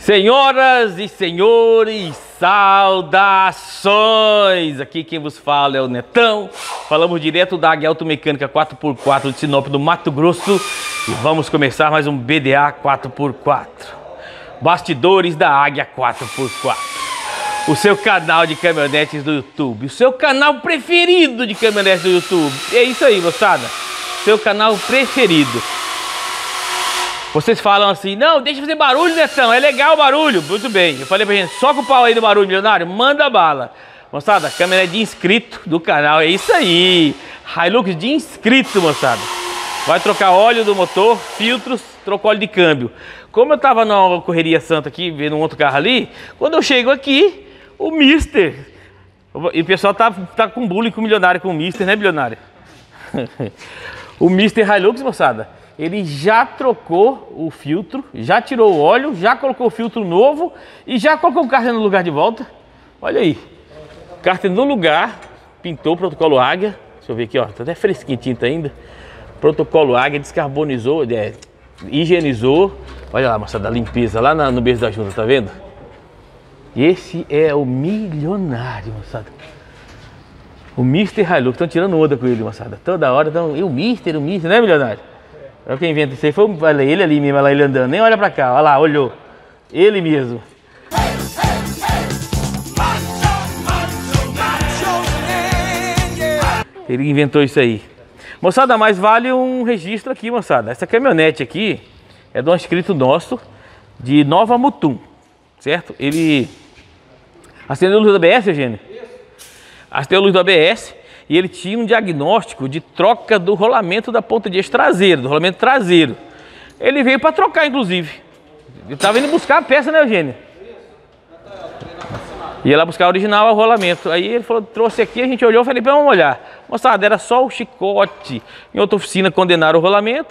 Senhoras e senhores, saudações! Aqui quem vos fala é o Netão. Falamos direto da Águia Automecânica 4x4 de Sinop, do Mato Grosso. E vamos começar mais um BDA 4x4. Bastidores da Águia 4x4. O seu canal de caminhonetes do YouTube. O seu canal preferido de caminhonetes do YouTube. É isso aí, moçada. Seu canal preferido. Vocês falam assim, não, deixa eu fazer barulho, Netão, é legal o barulho. Muito bem, eu falei pra gente, soca o pau aí do barulho, milionário, manda bala. Moçada, câmera de inscrito do canal, é isso aí. Hilux de inscrito, moçada. Vai trocar óleo do motor, filtros, trocou óleo de câmbio. Como eu tava numa correria santa aqui, vendo um outro carro ali, quando eu chego aqui, o Mister, e o pessoal tá com bullying com o milionário, com o Mister, né, milionário? O Mister Hilux, moçada, ele já trocou o filtro, já tirou o óleo, já colocou o filtro novo e já colocou o cárter no lugar de volta. Olha aí, cárter no lugar, pintou o protocolo Águia. Deixa eu ver aqui, ó, tá até fresquinho tinta ainda. Protocolo Águia, descarbonizou, higienizou. Olha lá, moçada, a limpeza lá no beijo da junta, tá vendo? Esse é o milionário, moçada. O Mister Hilux, estão tirando onda com ele, moçada. Toda hora estão, o Mister, né, milionário? É quem inventa isso aí, foi ele ali mesmo, lá ele andando, nem olha pra cá, olha lá, olhou. Ele mesmo. Ele inventou isso aí. Moçada, mas vale um registro aqui, moçada. Essa caminhonete aqui é de um inscrito nosso de Nova Mutum, certo? Ele acendeu a luz do ABS, Eugênio? Acendeu a luz do ABS. E ele tinha um diagnóstico de troca do rolamento da ponta de eixo traseiro, do rolamento traseiro. Ele veio para trocar, inclusive. Ele estava indo buscar a peça, né, Eugênio? Ia lá buscar a original, o rolamento. Aí ele falou, trouxe aqui, a gente olhou, falei, vamos olhar. Moçada, era só o chicote. Em outra oficina condenaram o rolamento.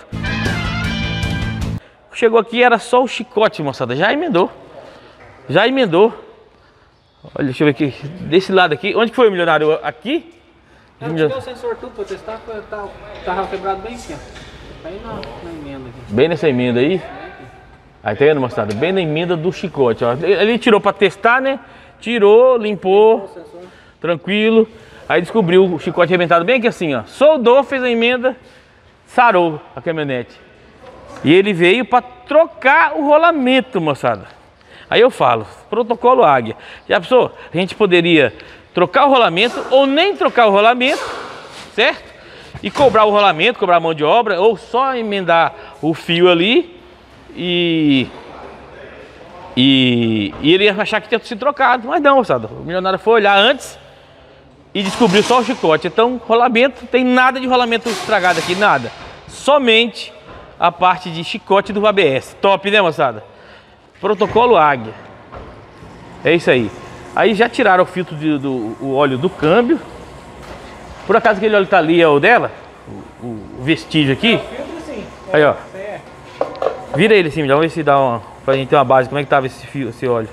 Chegou aqui, era só o chicote, moçada. Já emendou. Já emendou. Olha, deixa eu ver aqui. Desse lado aqui. Onde que foi o milionário? Aqui? Eu tirei o sensor tudo pra testar, tava quebrado bem aqui, ó. Aí na emenda aqui. Bem nessa emenda aí? Aí tá vendo, moçada? Bem na emenda do chicote, ó. Ele tirou pra testar, né? Tirou, limpou, tranquilo. Aí descobriu o chicote arrebentado bem aqui assim, ó. Soldou, fez a emenda, sarou a caminhonete. E ele veio pra trocar o rolamento, moçada. Aí eu falo, protocolo Águia. Já pensou? A gente poderia trocar o rolamento ou nem trocar o rolamento, certo? E cobrar o rolamento, cobrar a mão de obra, ou só emendar o fio ali e ele ia achar que tinha sido trocado. Mas não, moçada, o milionário foi olhar antes e descobriu só o chicote. Então, rolamento, tem nada de rolamento estragado aqui, nada. Somente a parte de chicote do ABS. Top, né, moçada? Protocolo Águia. É isso aí. Aí já tiraram o filtro o óleo do câmbio. Por acaso aquele óleo que tá ali é o dela? O vestígio aqui? É o filtro, sim. Aí, ó. Vira ele assim, vamos ver se dá uma... Pra gente ter uma base. Como é que tava esse óleo?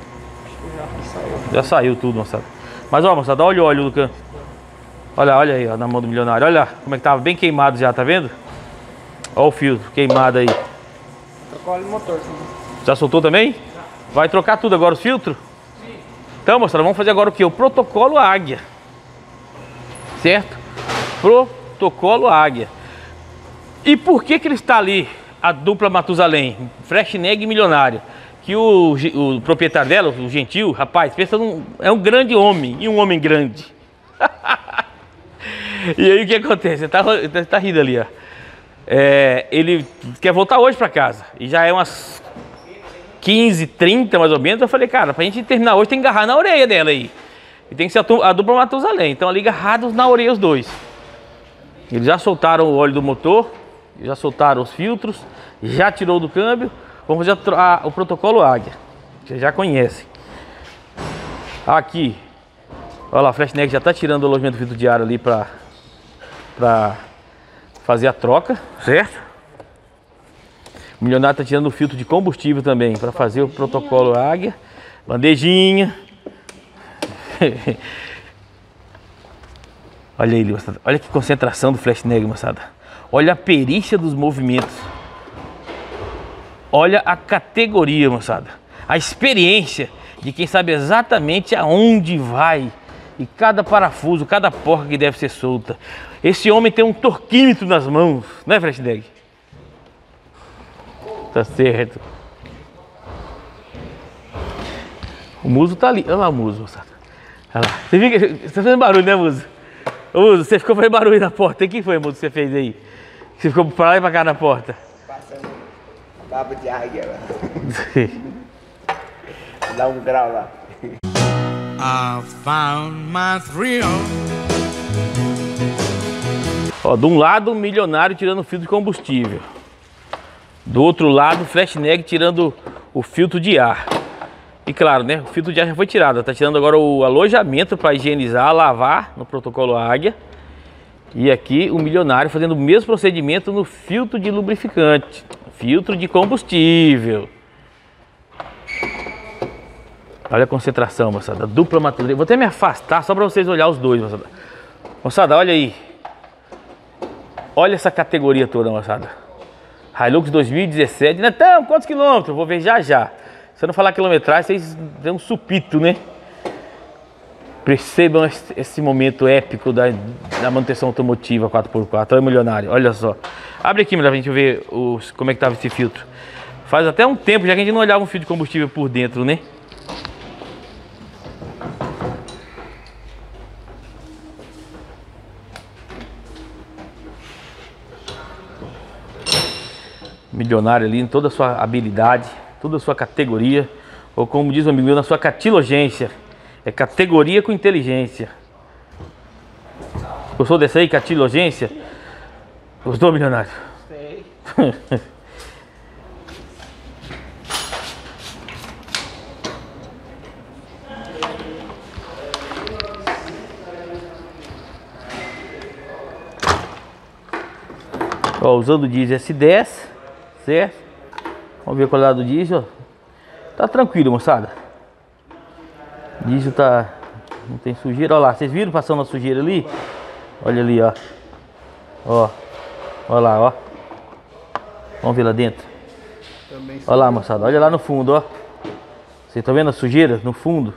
Já saiu tudo, moçada. Mas, ó, moçada, olha o óleo do câmbio. Olha aí, ó, na mão do milionário. Olha como é que tava bem queimado já, tá vendo? Olha o filtro queimado aí. Trocou o óleo do motor. Sim. Já soltou também? Vai trocar tudo agora os filtros? Então, moçada, vamos fazer agora o que? O protocolo Águia. Certo? Protocolo Águia. E por que ele está ali, a dupla Matusalém, Freshneg e milionário? Que o proprietário dela, o Gentil, rapaz, pensa é um grande homem, e um homem grande. E aí o que acontece? Você tá rindo ali, ó. Ele quer voltar hoje para casa. E já é umas 15, 30 mais ou menos, eu falei, cara, pra gente terminar hoje tem que agarrar na orelha dela aí. E tem que ser a dupla Matusalém. Então ali agarrados na orelha os dois. Eles já soltaram o óleo do motor, já soltaram os filtros, já tirou do câmbio. Vamos fazer o protocolo Águia. Vocês já conhecem. Aqui, olha lá, a Freshneg já tá tirando o alojamento do filtro de ar ali pra fazer a troca, certo? O milionário tá tirando o filtro de combustível também para fazer o protocolo Águia. Bandejinha. Olha ele, moçada. Olha que concentração do Freshneg, moçada. Olha a perícia dos movimentos. Olha a categoria, moçada. A experiência de quem sabe exatamente aonde vai e cada parafuso, cada porca que deve ser solta. Esse homem tem um torquímetro nas mãos, né, Freshneg? Tá certo. O Muso tá ali. Olha lá o Muso, moçada. Olha lá. Você tá fazendo barulho, né, Muso? Ô, Muso, você ficou fazendo barulho na porta. O que foi, Muso, que você fez aí? Você ficou pra lá e pra cá na porta? Passando cabo de águia lá. Dá um grau lá. I found my thrill. Ó, de um lado, um milionário tirando o filtro de combustível. Do outro lado, o Freshneg tirando o filtro de ar. E claro, né, o filtro de ar já foi tirado. Tá tirando agora o alojamento para higienizar, lavar no protocolo Águia. E aqui o milionário fazendo o mesmo procedimento no filtro de lubrificante. Filtro de combustível. Olha a concentração, moçada. Dupla maturidade. Vou até me afastar só para vocês olhar os dois, moçada. Moçada, olha aí. Olha essa categoria toda, moçada. Hilux 2017. Netão, quantos quilômetros? Vou ver já já. Se eu não falar quilometragem, vocês dão um supito, né? Percebam esse momento épico da manutenção automotiva 4x4. Olha o milionário, olha só. Abre aqui pra gente ver como é que tava esse filtro. Faz até um tempo já que a gente não olhava um filtro de combustível por dentro, né? Milionário ali em toda a sua habilidade, toda a sua categoria, ou como diz o amigo meu, na sua catilogência. É categoria com inteligência. Gostou dessa aí, catilogência? Gostou, milionário? Sei. Ó, usando o diesel S10, certo? Vamos ver qual é o do diesel. Tá tranquilo, moçada. O diesel tá... não tem sujeira. Olha lá, vocês viram passando a sujeira ali? Olha ali, ó. Ó. Olha lá, ó. Vamos ver lá dentro. Olha lá, moçada. Olha lá no fundo, ó. Vocês estão vendo a sujeira no fundo?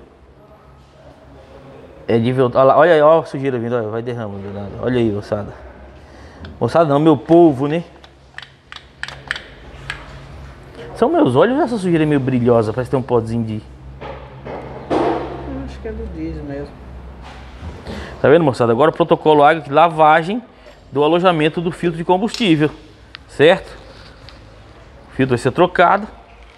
É de... Olha lá, olha aí, ó a sujeira vindo. Olha, vai derramando. Olha aí, moçada. Moçada não, meu povo, né? São meus olhos ou essa sujeira é meio brilhosa? Parece ter um pozinho de... Acho que é do diesel mesmo. Tá vendo, moçada? Agora o protocolo Águia de lavagem do alojamento do filtro de combustível. Certo? O filtro vai ser trocado.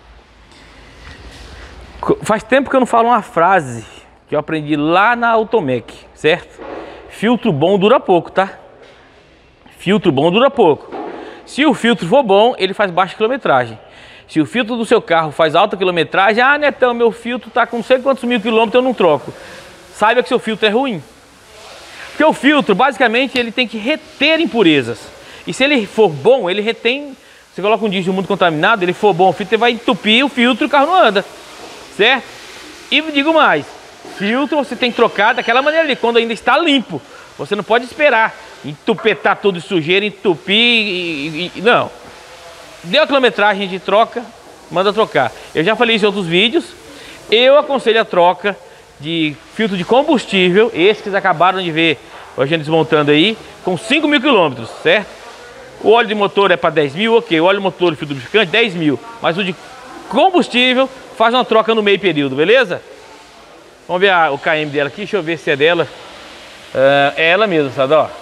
Faz tempo que eu não falo uma frase que eu aprendi lá na Automec, certo? Filtro bom dura pouco, tá? Filtro bom dura pouco. Se o filtro for bom, ele faz baixa quilometragem. Se o filtro do seu carro faz alta quilometragem, ah, Netão, meu filtro tá com não sei quantos mil quilômetros, eu não troco. Saiba que seu filtro é ruim. Porque o filtro, basicamente, ele tem que reter impurezas. E se ele for bom, ele retém... Você coloca um diesel muito contaminado, ele for bom, o filtro vai entupir o filtro e o carro não anda. Certo? E digo mais, filtro você tem que trocar daquela maneira ali, quando ainda está limpo. Você não pode esperar entupetar tudo de sujeira, entupir não. Deu a quilometragem de troca, manda trocar. Eu já falei isso em outros vídeos. Eu aconselho a troca de filtro de combustível, esse que vocês acabaram de ver a gente desmontando aí, com 5 mil quilômetros, certo? O óleo de motor é para 10 mil, ok. O óleo de motor e filtro lubrificante, 10 mil. Mas o de combustível faz uma troca no meio período, beleza? Vamos ver o KM dela aqui, deixa eu ver se é dela. É ela mesmo, sabe? Ó,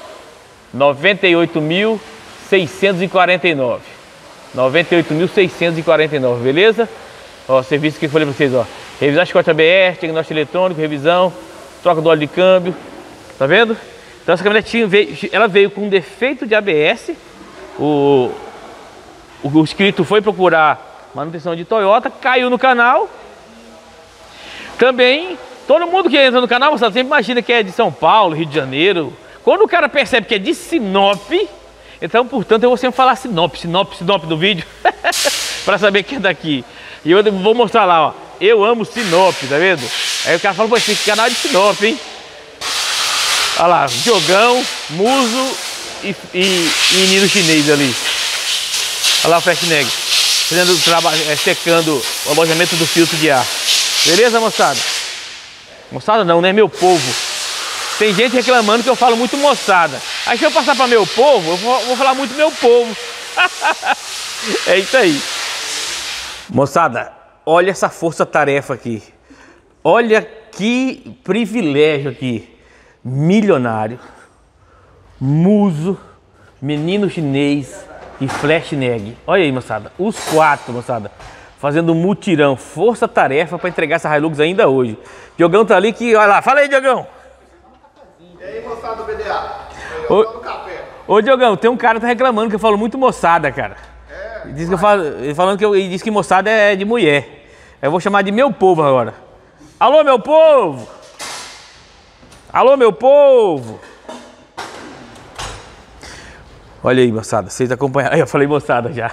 98.649. 98.649, beleza? Ó, serviço que eu falei pra vocês, ó. Revisar chicote ABS, diagnóstico eletrônico, revisão, troca do óleo de câmbio. Tá vendo? Então essa caminhonetinha veio com defeito de ABS. O inscrito foi procurar manutenção de Toyota, caiu no canal. Também, todo mundo que entra no canal, você sempre imagina que é de São Paulo, Rio de Janeiro. Quando o cara percebe que é de Sinop, então, portanto, eu vou sempre falar Sinop do vídeo, para saber que é daqui. E eu vou mostrar lá, ó, eu amo Sinop, tá vendo? Aí o cara fala, pô, esse canal é de Sinop, hein? Olha lá, Diogão, Muso e menino chinês ali. Olha lá o Freshneg. fazendo o trabalho, secando o alojamento do filtro de ar. Beleza, moçada? Moçada não, né? Meu povo. Tem gente reclamando que eu falo muito moçada. Aí se eu passar para meu povo, eu vou falar muito meu povo. É isso aí. Moçada, olha essa força-tarefa aqui. Olha que privilégio aqui. Milionário, Muso, Menino Chinês e Flash Neg. Olha aí, moçada. Os 4, moçada. Fazendo um mutirão. Força-tarefa para entregar essa Hilux ainda hoje. Diogão tá ali que... Olha lá. Fala aí, Diogão. E aí, moçada do BDA? Ô, ô, Diogão, tem um cara que tá reclamando que eu falo muito moçada, cara. Diz que eu falo, ele diz que moçada é de mulher. Eu vou chamar de meu povo agora. Alô, meu povo! Alô, meu povo! Olha aí, moçada, vocês acompanharam. Aí eu falei moçada já.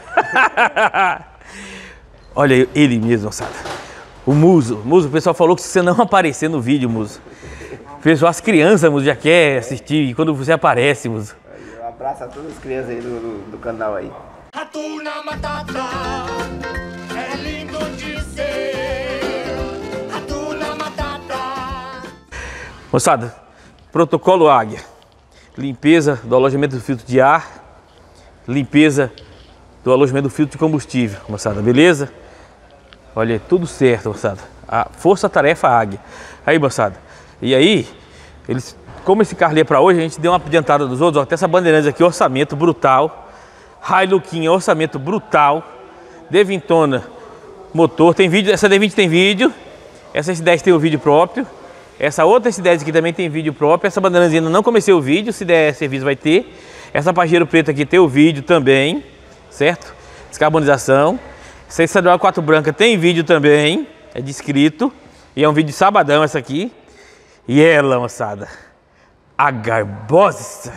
Olha ele mesmo, moçada. O Muso. Muso, o pessoal falou que se você não aparecer no vídeo, Muso, pessoal, as crianças, Muso, já quer assistir quando você aparece, Muso. Um abraço a todas as crianças aí do canal aí. Hakuna Matata é lindo de ser. Hakuna Matata. Moçada, protocolo Águia. Limpeza do alojamento do filtro de ar. Limpeza do alojamento do filtro de combustível, moçada, beleza? Olha, tudo certo, moçada. A força-tarefa Águia. Aí, moçada. E aí, como esse carro ali é pra hoje, a gente deu uma adiantada dos outros. Ó, até essa bandeirante aqui, orçamento brutal. Hiluxinha, orçamento brutal. Devintona, motor, tem vídeo, essa D20 tem vídeo. Essa S10 tem o vídeo próprio. Essa outra S10 aqui também tem vídeo próprio. Essa bandeirazinha não comecei o vídeo, se der serviço vai ter. Essa Pajero preta aqui tem o vídeo também, certo? Descarbonização. Essa estadual 4 branca tem vídeo também, é descrito. E é um vídeo de sabadão essa aqui. E ela, moçada, a Garbosa.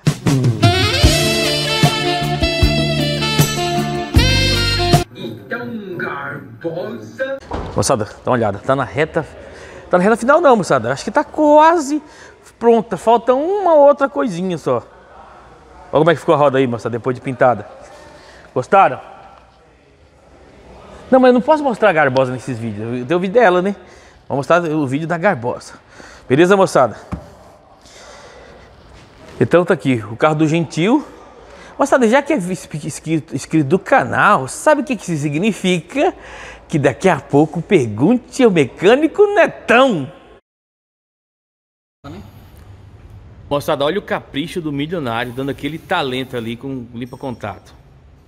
Moçada, dá uma olhada, tá na reta final não, moçada, acho que tá quase pronta, falta uma outra coisinha só. Olha como é que ficou a roda aí, moçada, depois de pintada. Gostaram? Não, mas eu não posso mostrar a Garbosa nesses vídeos, tem o vídeo dela, né? Vou mostrar o vídeo da Garbosa. Beleza, moçada? Então tá aqui, o carro do Gentil. Moçada, já que é inscrito do canal, sabe o que isso significa? Que daqui a pouco pergunte ao mecânico Netão. Moçada, olha o capricho do milionário, dando aquele talento ali com limpa-contato.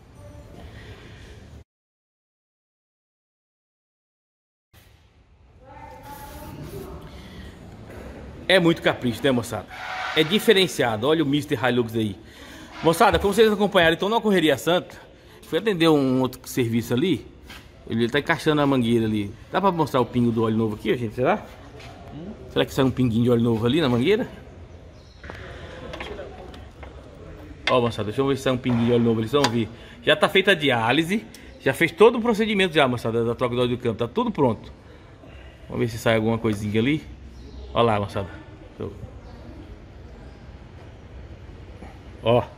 É muito capricho, né, moçada? É diferenciado, olha o Mr. Hilux aí. Moçada, como vocês acompanharam, então na Correria Santa, fui atender um outro serviço ali. Ele tá encaixando a mangueira ali. Dá pra mostrar o pingo do óleo novo aqui, gente? Será? Será que sai um pinguinho de óleo novo ali na mangueira? Ó, moçada, deixa eu ver se sai um pinguinho de óleo novo ali, vocês vão ver. Já tá feita a diálise, já fez todo o procedimento já, moçada, da troca do óleo do câmbio. Tá tudo pronto. Vamos ver se sai alguma coisinha ali. Ó lá, moçada. Ó.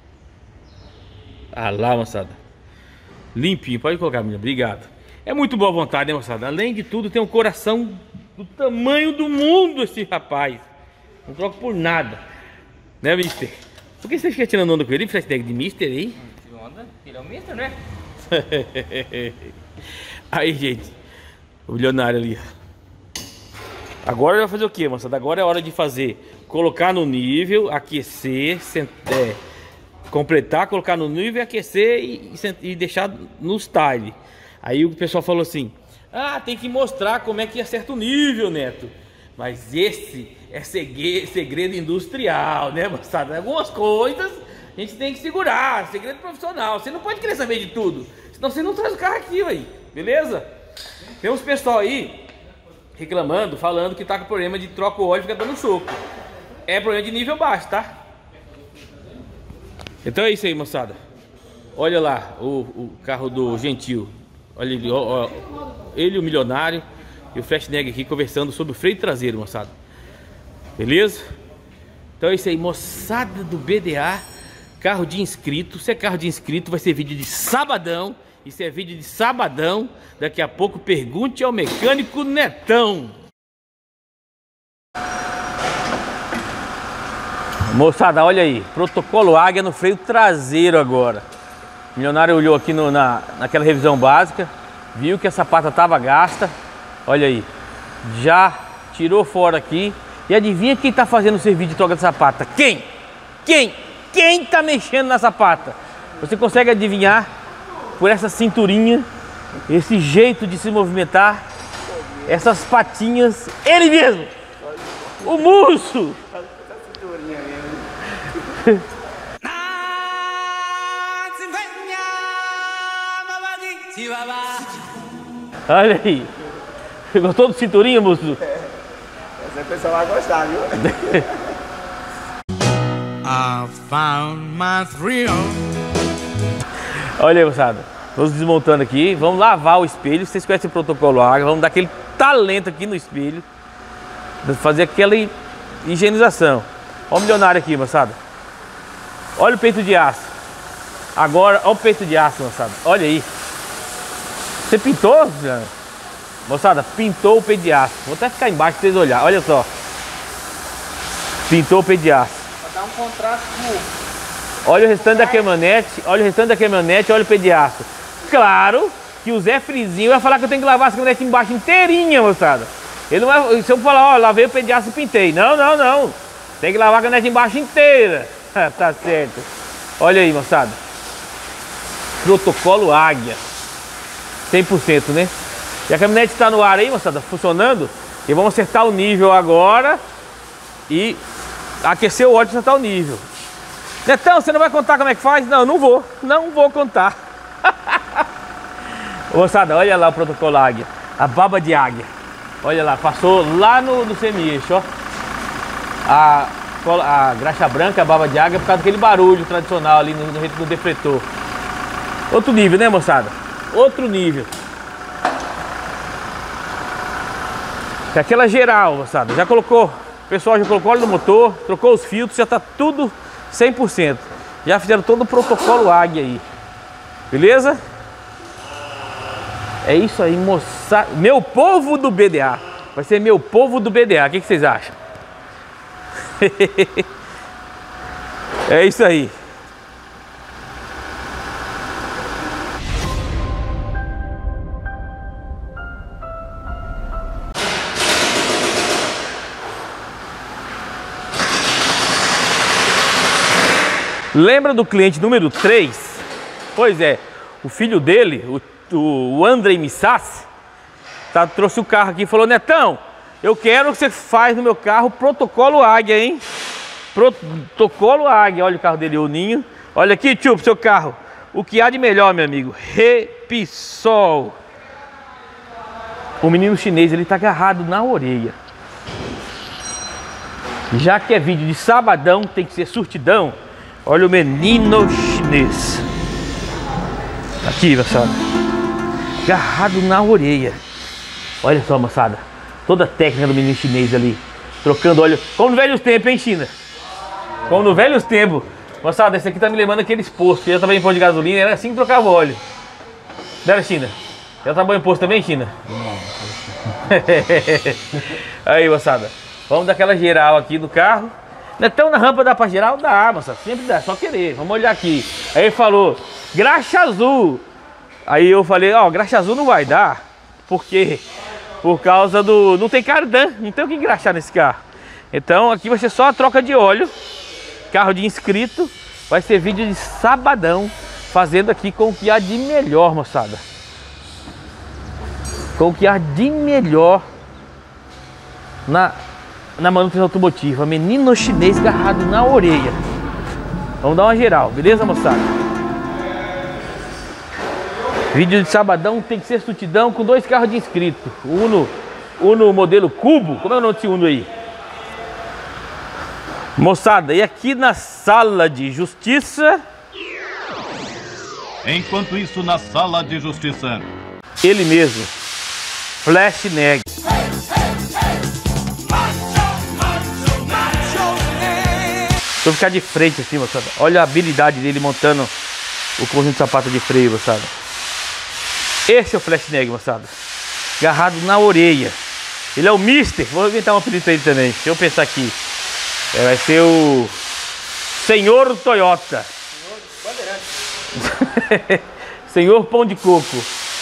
Ah lá, moçada. Limpinho, pode colocar, menina, obrigado. É muito boa vontade, né, moçada? Além de tudo, tem um coração do tamanho do mundo esse rapaz. Não troco por nada. Né, mister? Por que você fica tirando onda com ele? Flash tag de mister aí? Onda? Ele é o mister, né? Aí, gente. O milionário ali. Agora vai fazer o que, moçada? Agora é hora de fazer. Colocar no nível, aquecer, completar, colocar no nível, aquecer e deixar nos tile. Aí o pessoal falou assim: ah, tem que mostrar como é que acerta o nível, Neto. Mas esse é segredo industrial, né, moçada? Algumas coisas a gente tem que segurar, segredo profissional. Você não pode querer saber de tudo, senão você não traz o carro aqui, aí, beleza? Tem uns pessoal aí reclamando, falando que tá com problema de troca o óleo e fica dando soco. É problema de nível baixo, tá? Então é isso aí, moçada. Olha lá o carro do Gentil. Olha ele, ó, ele, o milionário e o Flash Neg aqui conversando sobre o freio traseiro, moçada. Beleza? Então é isso aí, moçada do BDA. Carro de inscrito. Se é carro de inscrito, vai ser vídeo de sabadão. Isso é vídeo de sabadão. Daqui a pouco pergunte ao mecânico Netão. Moçada, olha aí. Protocolo Águia no freio traseiro agora. O milionário olhou aqui naquela revisão básica. Viu que essa pata estava gasta. Olha aí. Já tirou fora aqui. E adivinha quem está fazendo o serviço de troca dessa pata? Quem? Quem está mexendo nessa pata? Você consegue adivinhar por essa cinturinha, esse jeito de se movimentar, essas patinhas, ele mesmo, o Musso. Olha aí, gostou do cinturinha, Musso? Essa pessoa vai gostar, viu? I found my thrill. Olha aí, moçada. Vamos desmontando aqui. Vamos lavar o espelho. Vocês conhecem o protocolo Águia. Vamos dar aquele talento aqui no espelho. Fazer aquela higienização. Olha o milionário aqui, moçada. Olha o peito de aço. Agora, olha o peito de aço, moçada. Olha aí. Você pintou, Jean? Moçada, pintou o peito de aço. Vou até ficar embaixo pra vocês olharem. Olha só. Pintou o peito de aço. Dá um contraste com... Olha o restante da caminhonete, olha o peito de aço. Claro que o Zé Frizinho vai falar que eu tenho que lavar essa caminhonete embaixo inteirinha, moçada. Ele não vai, se eu falar, ó, lavei o peito de aço e pintei. Não. Tem que lavar a caminhonete embaixo inteira. Tá certo. Olha aí, moçada. Protocolo Águia. 100%, né? E a caminhonete está no ar aí, moçada, funcionando. E vamos acertar o nível agora. E aquecer o óleo para acertar o nível. Netão, você não vai contar como é que faz? Não, não vou contar. Moçada, olha lá o protocolo Águia. A baba de águia. Olha lá, passou lá no semi-eixo, ó. A graxa branca, a baba de águia, por causa daquele barulho tradicional ali no defletor. Outro nível, né, moçada? Outro nível. É aquela geral, moçada. Já colocou, o pessoal já colocou óleo no motor, trocou os filtros, já tá tudo 100%. Já fizeram todo o protocolo Águia aí. Beleza? É isso aí, moçada. Meu povo do BDA. Vai ser meu povo do BDA. O que vocês acham? É isso aí. Lembra do cliente número 3? Pois é, o filho dele, o Andrei Missassi, trouxe o carro aqui e falou: Netão, eu quero que você faz no meu carro protocolo Águia, hein? Protocolo Águia. Olha o carro dele, o ninho. Olha aqui, tio, pro seu carro. O que há de melhor, meu amigo? Repsol. O menino chinês, ele tá agarrado na orelha. Já que é vídeo de sabadão, tem que ser surtidão. Olha o menino chinês. Aqui, moçada. Agarrado na orelha. Olha só, moçada. Toda a técnica do menino chinês ali. Trocando óleo. Como no velhos tempos, hein, China? Como no velhos tempos. Moçada, esse aqui tá me lembrando aqueles postos. Eu já trabalhei em posto de gasolina. Era assim que trocava óleo. Não era, China? Já trabalhou em posto também, China? Aí, moçada. Vamos dar aquela geral aqui no carro. Netão, na rampa dá pra geral? Dá, moça, sempre dá, só querer. Vamos olhar aqui. Aí ele falou, graxa azul. Aí eu falei, ó, graxa azul não vai dar. Por quê? Por causa do... não tem cardan, não tem o que engraxar nesse carro. Então aqui vai ser só a troca de óleo. Carro de inscrito. Vai ser vídeo de sabadão. Fazendo aqui com o que há de melhor, moçada. Com o que há de melhor na manutenção automotiva. Menino chinês agarrado na orelha. Vamos dar uma geral, beleza, moçada? Vídeo de sabadão tem que ser surtidão com 2 carros de inscrito. Uno modelo Cubo. Como é o nome desse Uno aí? Moçada, e aqui na sala de justiça... Enquanto isso, na sala de justiça... ele mesmo, Flash Neg. Vou ficar de frente assim, moçada. Olha a habilidade dele montando o conjunto de sapato de freio, moçada. Esse é o Flash Neg, moçada. Agarrado na orelha. Ele é o Mister. Vou inventar um apelido pra ele também. Deixa eu pensar aqui. Vai ser o Senhor Toyota. Senhor Pão de Coco.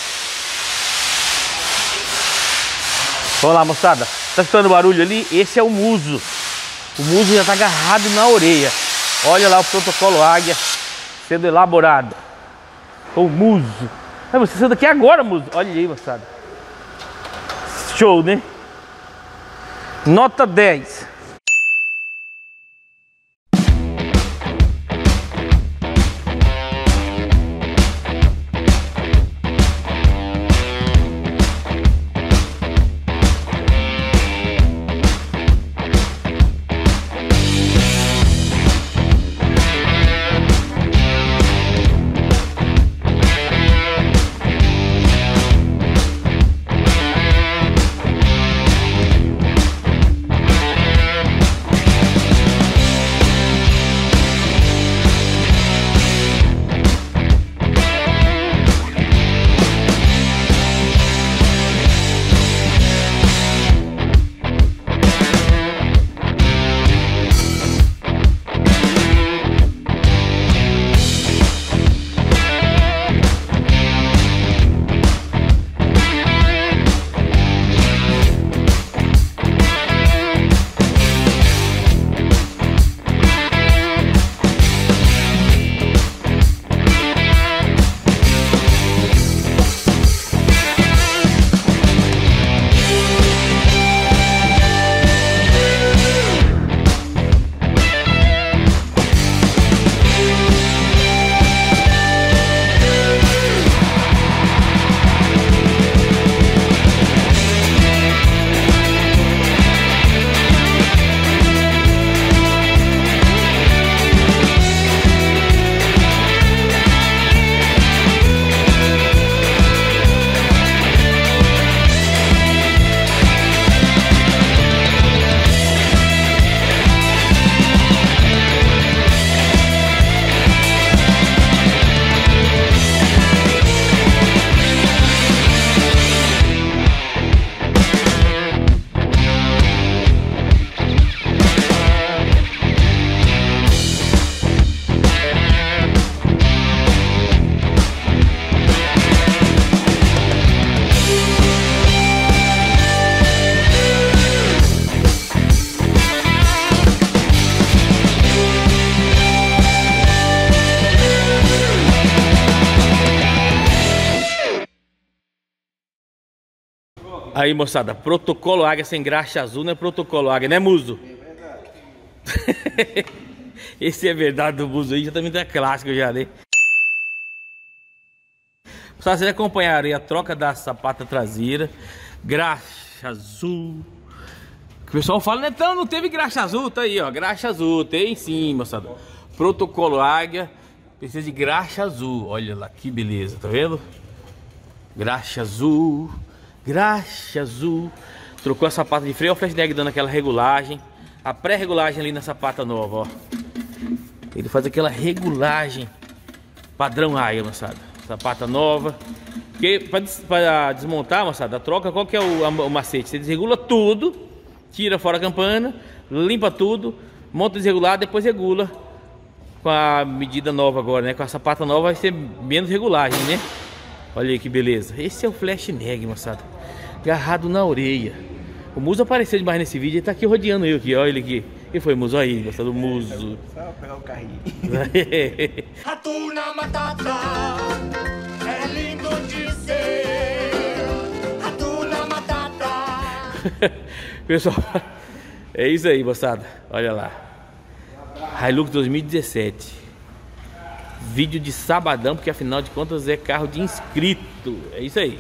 Vamos lá, moçada. Tá escutando o barulho ali? Esse é o muso. O muso já tá agarrado na orelha. Olha lá o protocolo Águia sendo elaborado. O muso. Você saiu daqui agora, muso. Olha aí, moçada. Show, né? Nota 10. Aí, moçada, protocolo Águia sem graxa azul não é protocolo Águia, né, muso? É verdade. Esse é verdade do muso aí, já também tá clássico já, né? Moçada, vocês acompanharam aí a troca da sapata traseira, graxa azul. O pessoal fala, né, então não teve graxa azul, tá aí, ó, graxa azul, tem sim, moçada. Protocolo Águia, precisa de graxa azul, olha lá, que beleza, tá vendo? Graxa azul. Graxa azul. Trocou a sapata de freio, o Flash Neg dando aquela regulagem. A pré-regulagem ali na sapata nova, ó. Ele faz aquela regulagem padrão Águia, moçada. Sapata nova. Porque para desmontar, moçada, a troca, qual que é o macete? Você desregula tudo, tira fora a campana, limpa tudo, monta desregulado, depois regula com a medida nova agora, né? Com a sapata nova vai ser menos regulagem, né? Olha aí que beleza. Esse é o Flash Neg, moçada. Agarrado na orelha. O muso apareceu demais nesse vídeo. Ele tá aqui rodeando eu aqui. Olha ele aqui. E foi, muso? Aí, gostou do muso. Só pegar o carrinho. Hakuna Matata é lindo de ser. Hakuna Matata. Pessoal, é isso aí, moçada. Olha lá. Hilux 2017. Vídeo de sabadão, porque afinal de contas é carro de inscrito. É isso aí.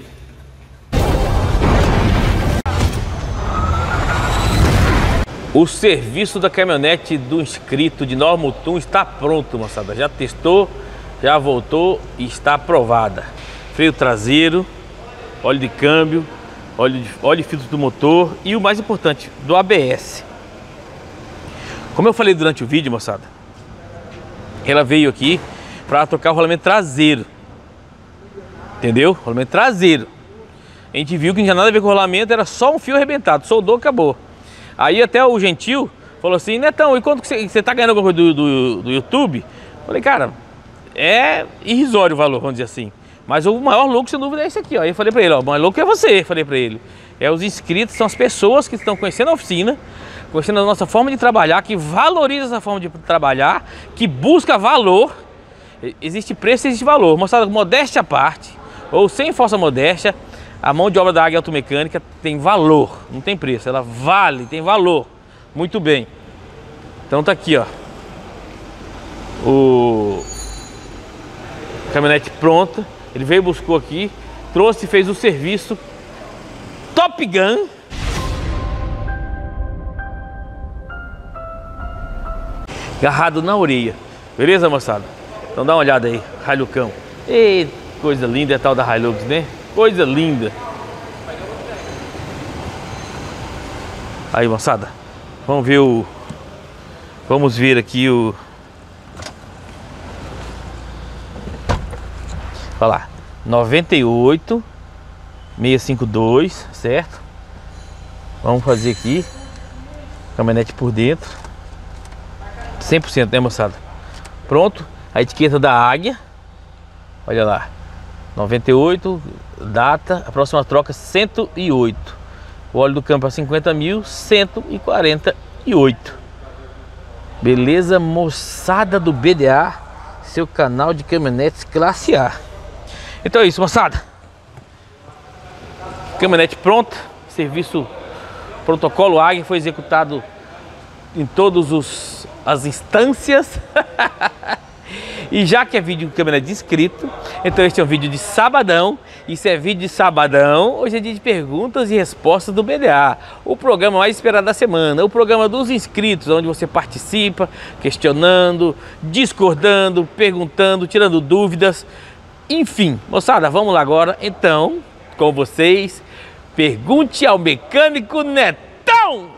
O serviço da caminhonete do inscrito de Nova Mutum está pronto, moçada. Já testou, já voltou e está aprovada. Freio traseiro, óleo de câmbio, óleo de filtro do motor e o mais importante, do ABS. Como eu falei durante o vídeo, moçada, ela veio aqui para trocar o rolamento traseiro. Entendeu? Rolamento traseiro. A gente viu que não tinha nada a ver com o rolamento, era só um fio arrebentado, soldou, acabou. Aí até o Gentil falou assim, Netão, e quanto que você tá ganhando alguma coisa do YouTube? Falei, cara, é irrisório o valor, vamos dizer assim. Mas o maior lucro, sem dúvida, é esse aqui, ó. Aí eu falei pra ele, ó, o maior lucro é você, falei pra ele. É os inscritos, são as pessoas que estão conhecendo a oficina, conhecendo a nossa forma de trabalhar, que valoriza essa forma de trabalhar, que busca valor. Existe preço, existe valor. Mostrada modéstia à parte, ou sem falsa modéstia, a mão de obra da Águia Automecânica tem valor, não tem preço, ela vale, tem valor. Muito bem. Então tá aqui, ó. O caminhonete pronta. Ele veio, buscou aqui, trouxe e fez o serviço Top Gun. Agarrado na orelha. Beleza, moçada? Então dá uma olhada aí, Hiluxão. Ei, coisa linda é tal da Hilux, né? Coisa linda. Aí, moçada, vamos ver o... Vamos ver aqui o... Olha lá, 98 652, certo? Vamos fazer aqui caminhonete por dentro 100%, né, moçada? Pronto, a etiqueta da Águia. Olha lá, 98, data, a próxima troca 108. O óleo do campo a 50.148. Beleza, moçada do BDA, seu canal de caminhonetes classe A. Então é isso, moçada. Caminhonete pronta, serviço protocolo Águia foi executado em todas as instâncias. E já que é vídeo de caminhonete inscrito, então este é um vídeo de sabadão. Isso é vídeo de sabadão. Hoje é dia de perguntas e respostas do BDA, o programa mais esperado da semana, o programa dos inscritos, onde você participa, questionando, discordando, perguntando, tirando dúvidas. Enfim, moçada, vamos lá agora, então, com vocês, pergunte ao mecânico Netão!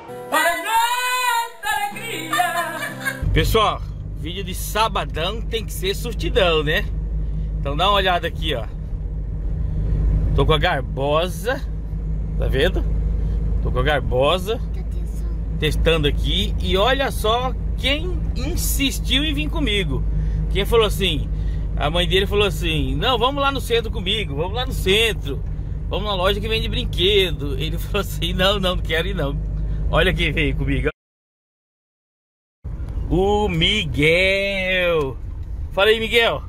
Pessoal, vídeo de sabadão tem que ser surtidão, né? Então dá uma olhada aqui, ó. Tô com a Garbosa, tá vendo? Tô com a Garbosa, testando aqui. E olha só quem insistiu em vir comigo. Quem falou assim... A mãe dele falou assim, não, vamos lá no centro comigo, vamos lá no centro, vamos na loja que vende brinquedo. Ele falou assim, não quero ir não. Olha quem veio comigo. O Miguel. Fala aí, Miguel.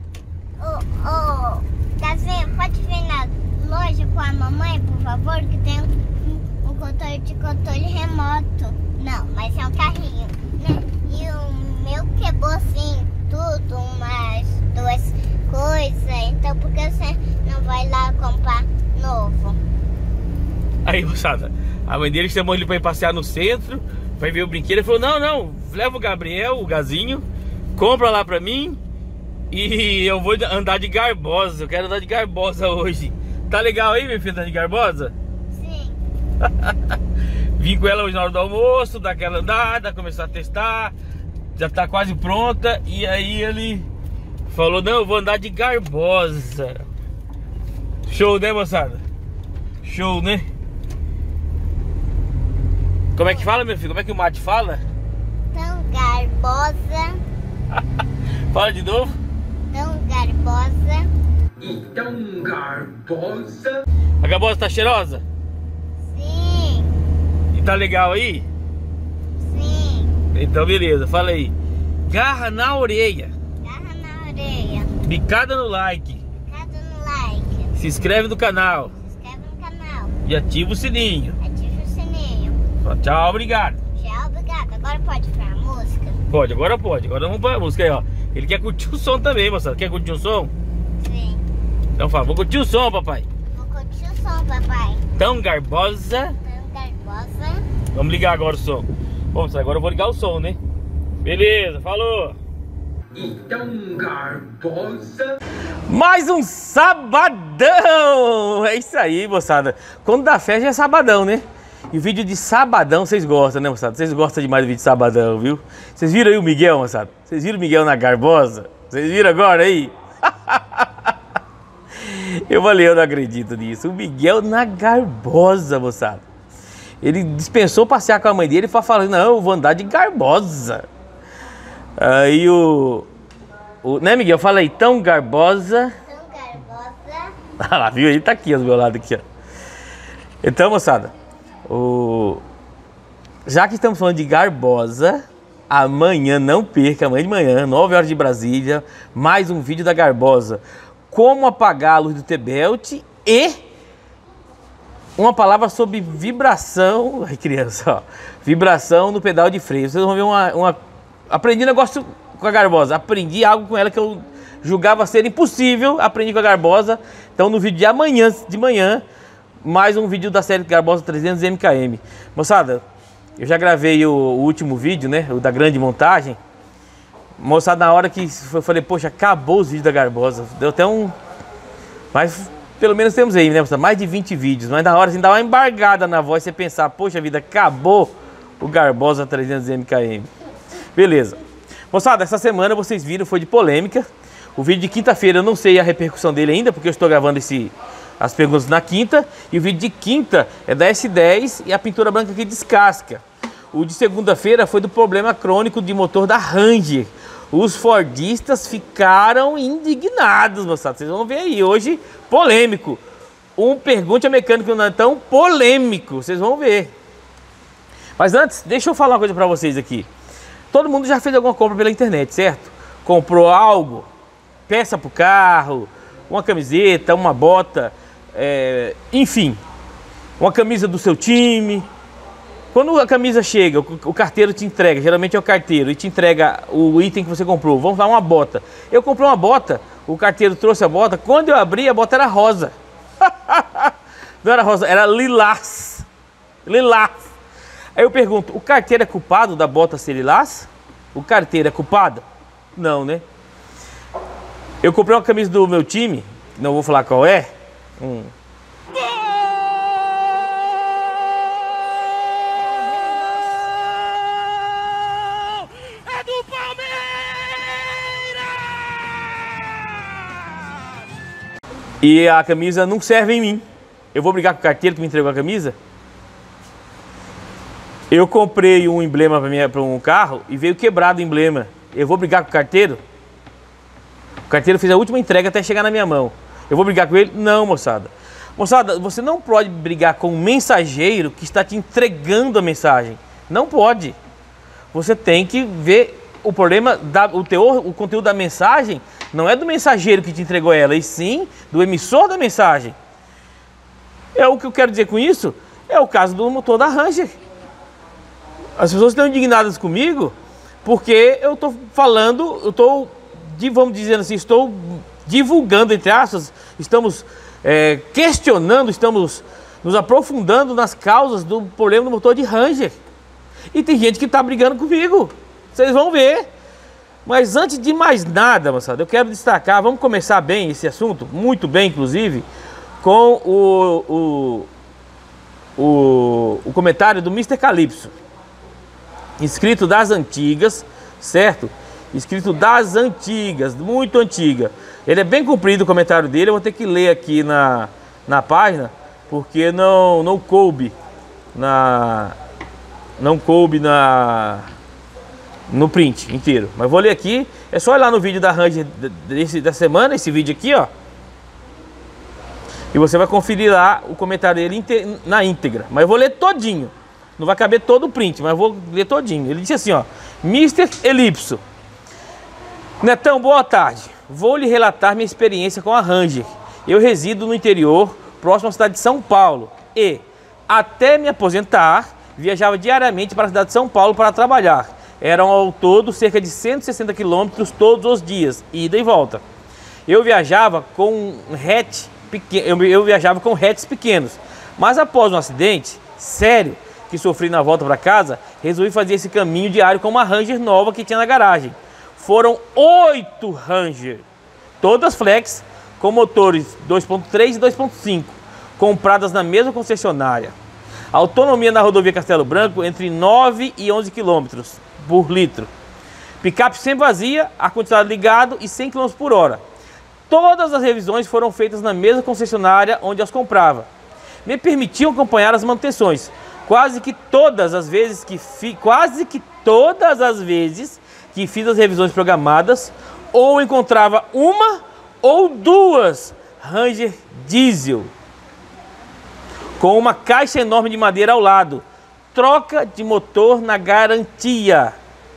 Davi, pode vir na loja com a mamãe, por favor, que tem um controle remoto. Não, mas é um carrinho, né? E o meu quebrou assim, tudo, umas duas coisas. Então por que você não vai lá comprar novo? Aí, moçada, a mãe dele chamou ele pra ir passear no centro, vai ver o brinquedo. Ele falou, não, leva o Gabriel, o Gazinho, compra lá pra mim e eu vou andar de Garbosa. Eu quero andar de Garbosa hoje. Tá legal aí, meu filho, andar de Garbosa? Sim. Vim com ela hoje na hora do almoço, dar aquela andada, começar a testar. Já tá quase pronta. E aí ele falou, não, eu vou andar de Garbosa. Show, né, moçada? Show, né? Como é que fala, meu filho? Como é que o mate fala? Tão Garbosa. Fala de novo. Tão Garbosa. Então, Garbosa. A Garbosa tá cheirosa? Sim. E tá legal aí? Sim. Então beleza, fala aí. Garra na orelha. Garra na orelha. Bicada no like. Cada no like. Se inscreve no canal. Se inscreve no canal. E ativa o sininho. Ativa o sininho. Tchau, obrigado. Tchau, obrigada. Agora pode ir pra música? Pode, agora pode. Agora vamos pra música aí, ó. Ele quer curtir o som também, moçada. Quer curtir o som? Sim. Então fala, vou curtir o som, papai. Vou curtir o som, papai. Tão Garbosa. Tão Garbosa. Vamos ligar agora o som. Bom, agora eu vou ligar o som, né? Beleza, falou. Então, Garbosa. Mais um sabadão. É isso aí, moçada. Quando dá fé já é sabadão, né? E o vídeo de sabadão vocês gostam, né, moçada? Vocês gostam demais do vídeo de sabadão, viu? Vocês viram aí o Miguel, moçada? Vocês viram o Miguel na Garbosa? Vocês viram agora aí? Eu falei, eu não acredito nisso. O Miguel na Garbosa, moçada. Ele dispensou passear com a mãe dele e falou, não, eu vou andar de Garbosa. Aí né, Miguel? Fala aí, tão Garbosa. Tão Garbosa. Ah lá, viu? Ele tá aqui, do meu lado aqui, ó. Então, moçada, já que estamos falando de Garbosa, amanhã, não perca, amanhã de manhã, 9 horas de Brasília, mais um vídeo da Garbosa. Como apagar a luz do T-Belt e uma palavra sobre vibração. Ai, criança, ó. Vibração no pedal de freio. Vocês vão ver aprendi um negócio com a Garbosa. Aprendi algo com ela que eu julgava ser impossível. Aprendi com a Garbosa. Então, no vídeo de manhã, mais um vídeo da série Garbosa 300 MKM. Moçada, eu já gravei o último vídeo, né? O da grande montagem. Moçada, na hora que eu falei, poxa, acabou os vídeos da Garbosa. Deu até um... Mas pelo menos temos aí, né, moçada? Mais de 20 vídeos. Mas na hora assim, dá uma embargada na voz, você pensar, poxa vida, acabou o Garbosa 300 MKM. Beleza. Moçada, essa semana vocês viram, foi de polêmica. O vídeo de quinta-feira eu não sei a repercussão dele ainda, porque eu estou gravando as perguntas na quinta. E o vídeo de quinta é da S10 e a pintura branca que descasca. O de segunda-feira foi do problema crônico de motor da Ranger. Os fordistas ficaram indignados, moçada. Vocês vão ver aí, hoje, polêmico. Pergunte ao mecânico não é tão polêmico, vocês vão ver. Mas antes, deixa eu falar uma coisa pra vocês aqui. Todo mundo já fez alguma compra pela internet, certo? Comprou algo, peça pro carro, uma camiseta, uma bota, enfim, uma camisa do seu time. Quando a camisa chega, o carteiro te entrega, geralmente é o carteiro, e te entrega o item que você comprou. Vamos falar uma bota. Eu comprei uma bota, o carteiro trouxe a bota, quando eu abri, a bota era rosa. Não era rosa, era lilás. Lilás. Aí eu pergunto, o carteiro é culpado da bota ser lilás? O carteiro é culpado? Não, né? Eu comprei uma camisa do meu time, não vou falar qual é. E a camisa não serve em mim. Eu vou brigar com o carteiro que me entregou a camisa? Eu comprei um emblema para um carro e veio quebrado o emblema. Eu vou brigar com o carteiro? O carteiro fez a última entrega até chegar na minha mão. Eu vou brigar com ele? Não, moçada. Moçada, você não pode brigar com um mensageiro que está te entregando a mensagem. Não pode. Você tem que ver o problema, o conteúdo da mensagem não é do mensageiro que te entregou ela, e sim do emissor da mensagem. O que eu quero dizer com isso é o caso do motor da Ranger. As pessoas estão indignadas comigo porque eu estou falando, vamos dizer assim, estou divulgando, entre aspas, estamos questionando, estamos nos aprofundando nas causas do problema do motor de Ranger. E tem gente que está brigando comigo. Vocês vão ver. Mas antes de mais nada, moçada, eu quero destacar, vamos começar bem esse assunto, muito bem, inclusive, com o comentário do Mr. Calypso. Inscrito das antigas, certo? Inscrito das antigas, muito antiga. Ele é bem comprido o comentário dele, eu vou ter que ler aqui na página, porque não coube no print inteiro. Mas vou ler aqui, é só ir lá no vídeo da Ranger da semana, esse vídeo aqui, ó. E você vai conferir lá o comentário dele na íntegra. Mas eu vou ler todinho. Não vai caber todo o print, mas eu vou ler todinho. Ele disse assim, ó: Mr. Elipso. Netão, boa tarde. Vou lhe relatar minha experiência com a Ranger. Eu resido no interior, próximo à cidade de São Paulo. E, até me aposentar, viajava diariamente para a cidade de São Paulo para trabalhar. Eram ao todo cerca de 160 quilômetros todos os dias, ida e volta. Eu viajava com hatches pequenos, mas após um acidente sério que sofri na volta para casa, resolvi fazer esse caminho diário com uma Ranger nova que tinha na garagem. Foram 8 Ranger, todas flex, com motores 2.3 e 2.5, compradas na mesma concessionária. A autonomia na rodovia Castelo Branco entre 9 e 11 km por litro. Picape sempre vazia, ar-condicionado ligado e 100 km por hora. Todas as revisões foram feitas na mesma concessionária onde as comprava. Me permitiam acompanhar as manutenções. Quase que todas as vezes que fiz as revisões programadas, ou encontrava uma ou duas Ranger diesel com uma caixa enorme de madeira ao lado. Troca de motor na garantia.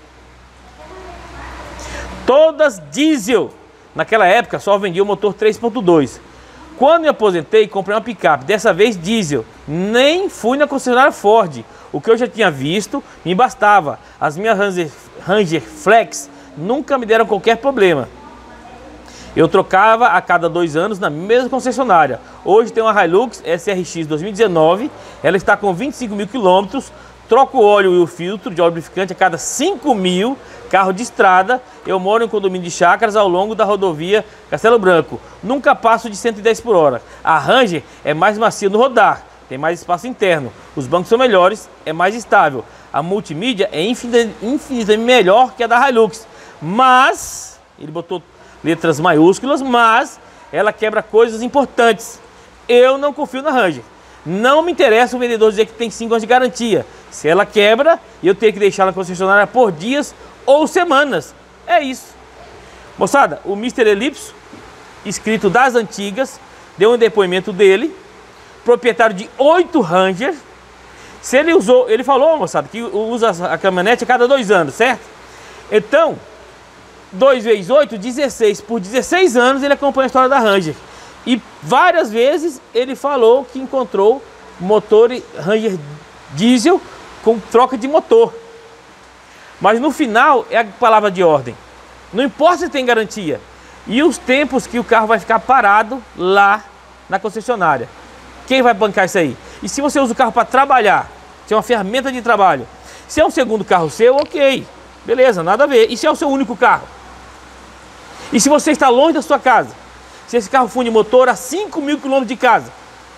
Todas diesel. Naquela época só vendia o motor 3.2. Quando me aposentei, comprei uma picape, dessa vez diesel. Nem fui na concessionária Ford. O que eu já tinha visto me bastava. As minhas Ranger Flex nunca me deram qualquer problema. Eu trocava a cada 2 anos na mesma concessionária. Hoje tem uma Hilux SRX 2019. Ela está com 25 mil quilômetros. Troco o óleo e o filtro de óleo lubrificante a cada 5 mil. Carro de estrada. Eu moro em condomínio de chácaras ao longo da rodovia Castelo Branco. Nunca passo de 110 por hora. A Ranger é mais macia no rodar. Tem mais espaço interno. Os bancos são melhores. É mais estável. A multimídia é infinitamente melhor que a da Hilux. Mas, ele botou letras maiúsculas, mas ela quebra coisas importantes. Eu não confio na Ranger. Não me interessa o vendedor dizer que tem 5 anos de garantia. Se ela quebra, eu tenho que deixar na concessionária por dias ou semanas. É isso. Moçada, o Mr. Elipso, inscrito das antigas, deu um depoimento dele, proprietário de 8 Ranger. Se ele usou, ele falou, moçada, que usa a caminhonete a cada 2 anos, certo? Então, 2 vezes 8, 16. Por 16 anos ele acompanha a história da Ranger. E várias vezes ele falou que encontrou motor Ranger diesel com troca de motor. Mas no final é a palavra de ordem. Não importa se tem garantia. E os tempos que o carro vai ficar parado lá na concessionária. Quem vai bancar isso aí? E se você usa o carro para trabalhar, se é uma ferramenta de trabalho, se é um segundo carro seu, ok. Beleza, nada a ver. E se é o seu único carro? E se você está longe da sua casa? Se esse carro funde motor a 5 mil quilômetros de casa?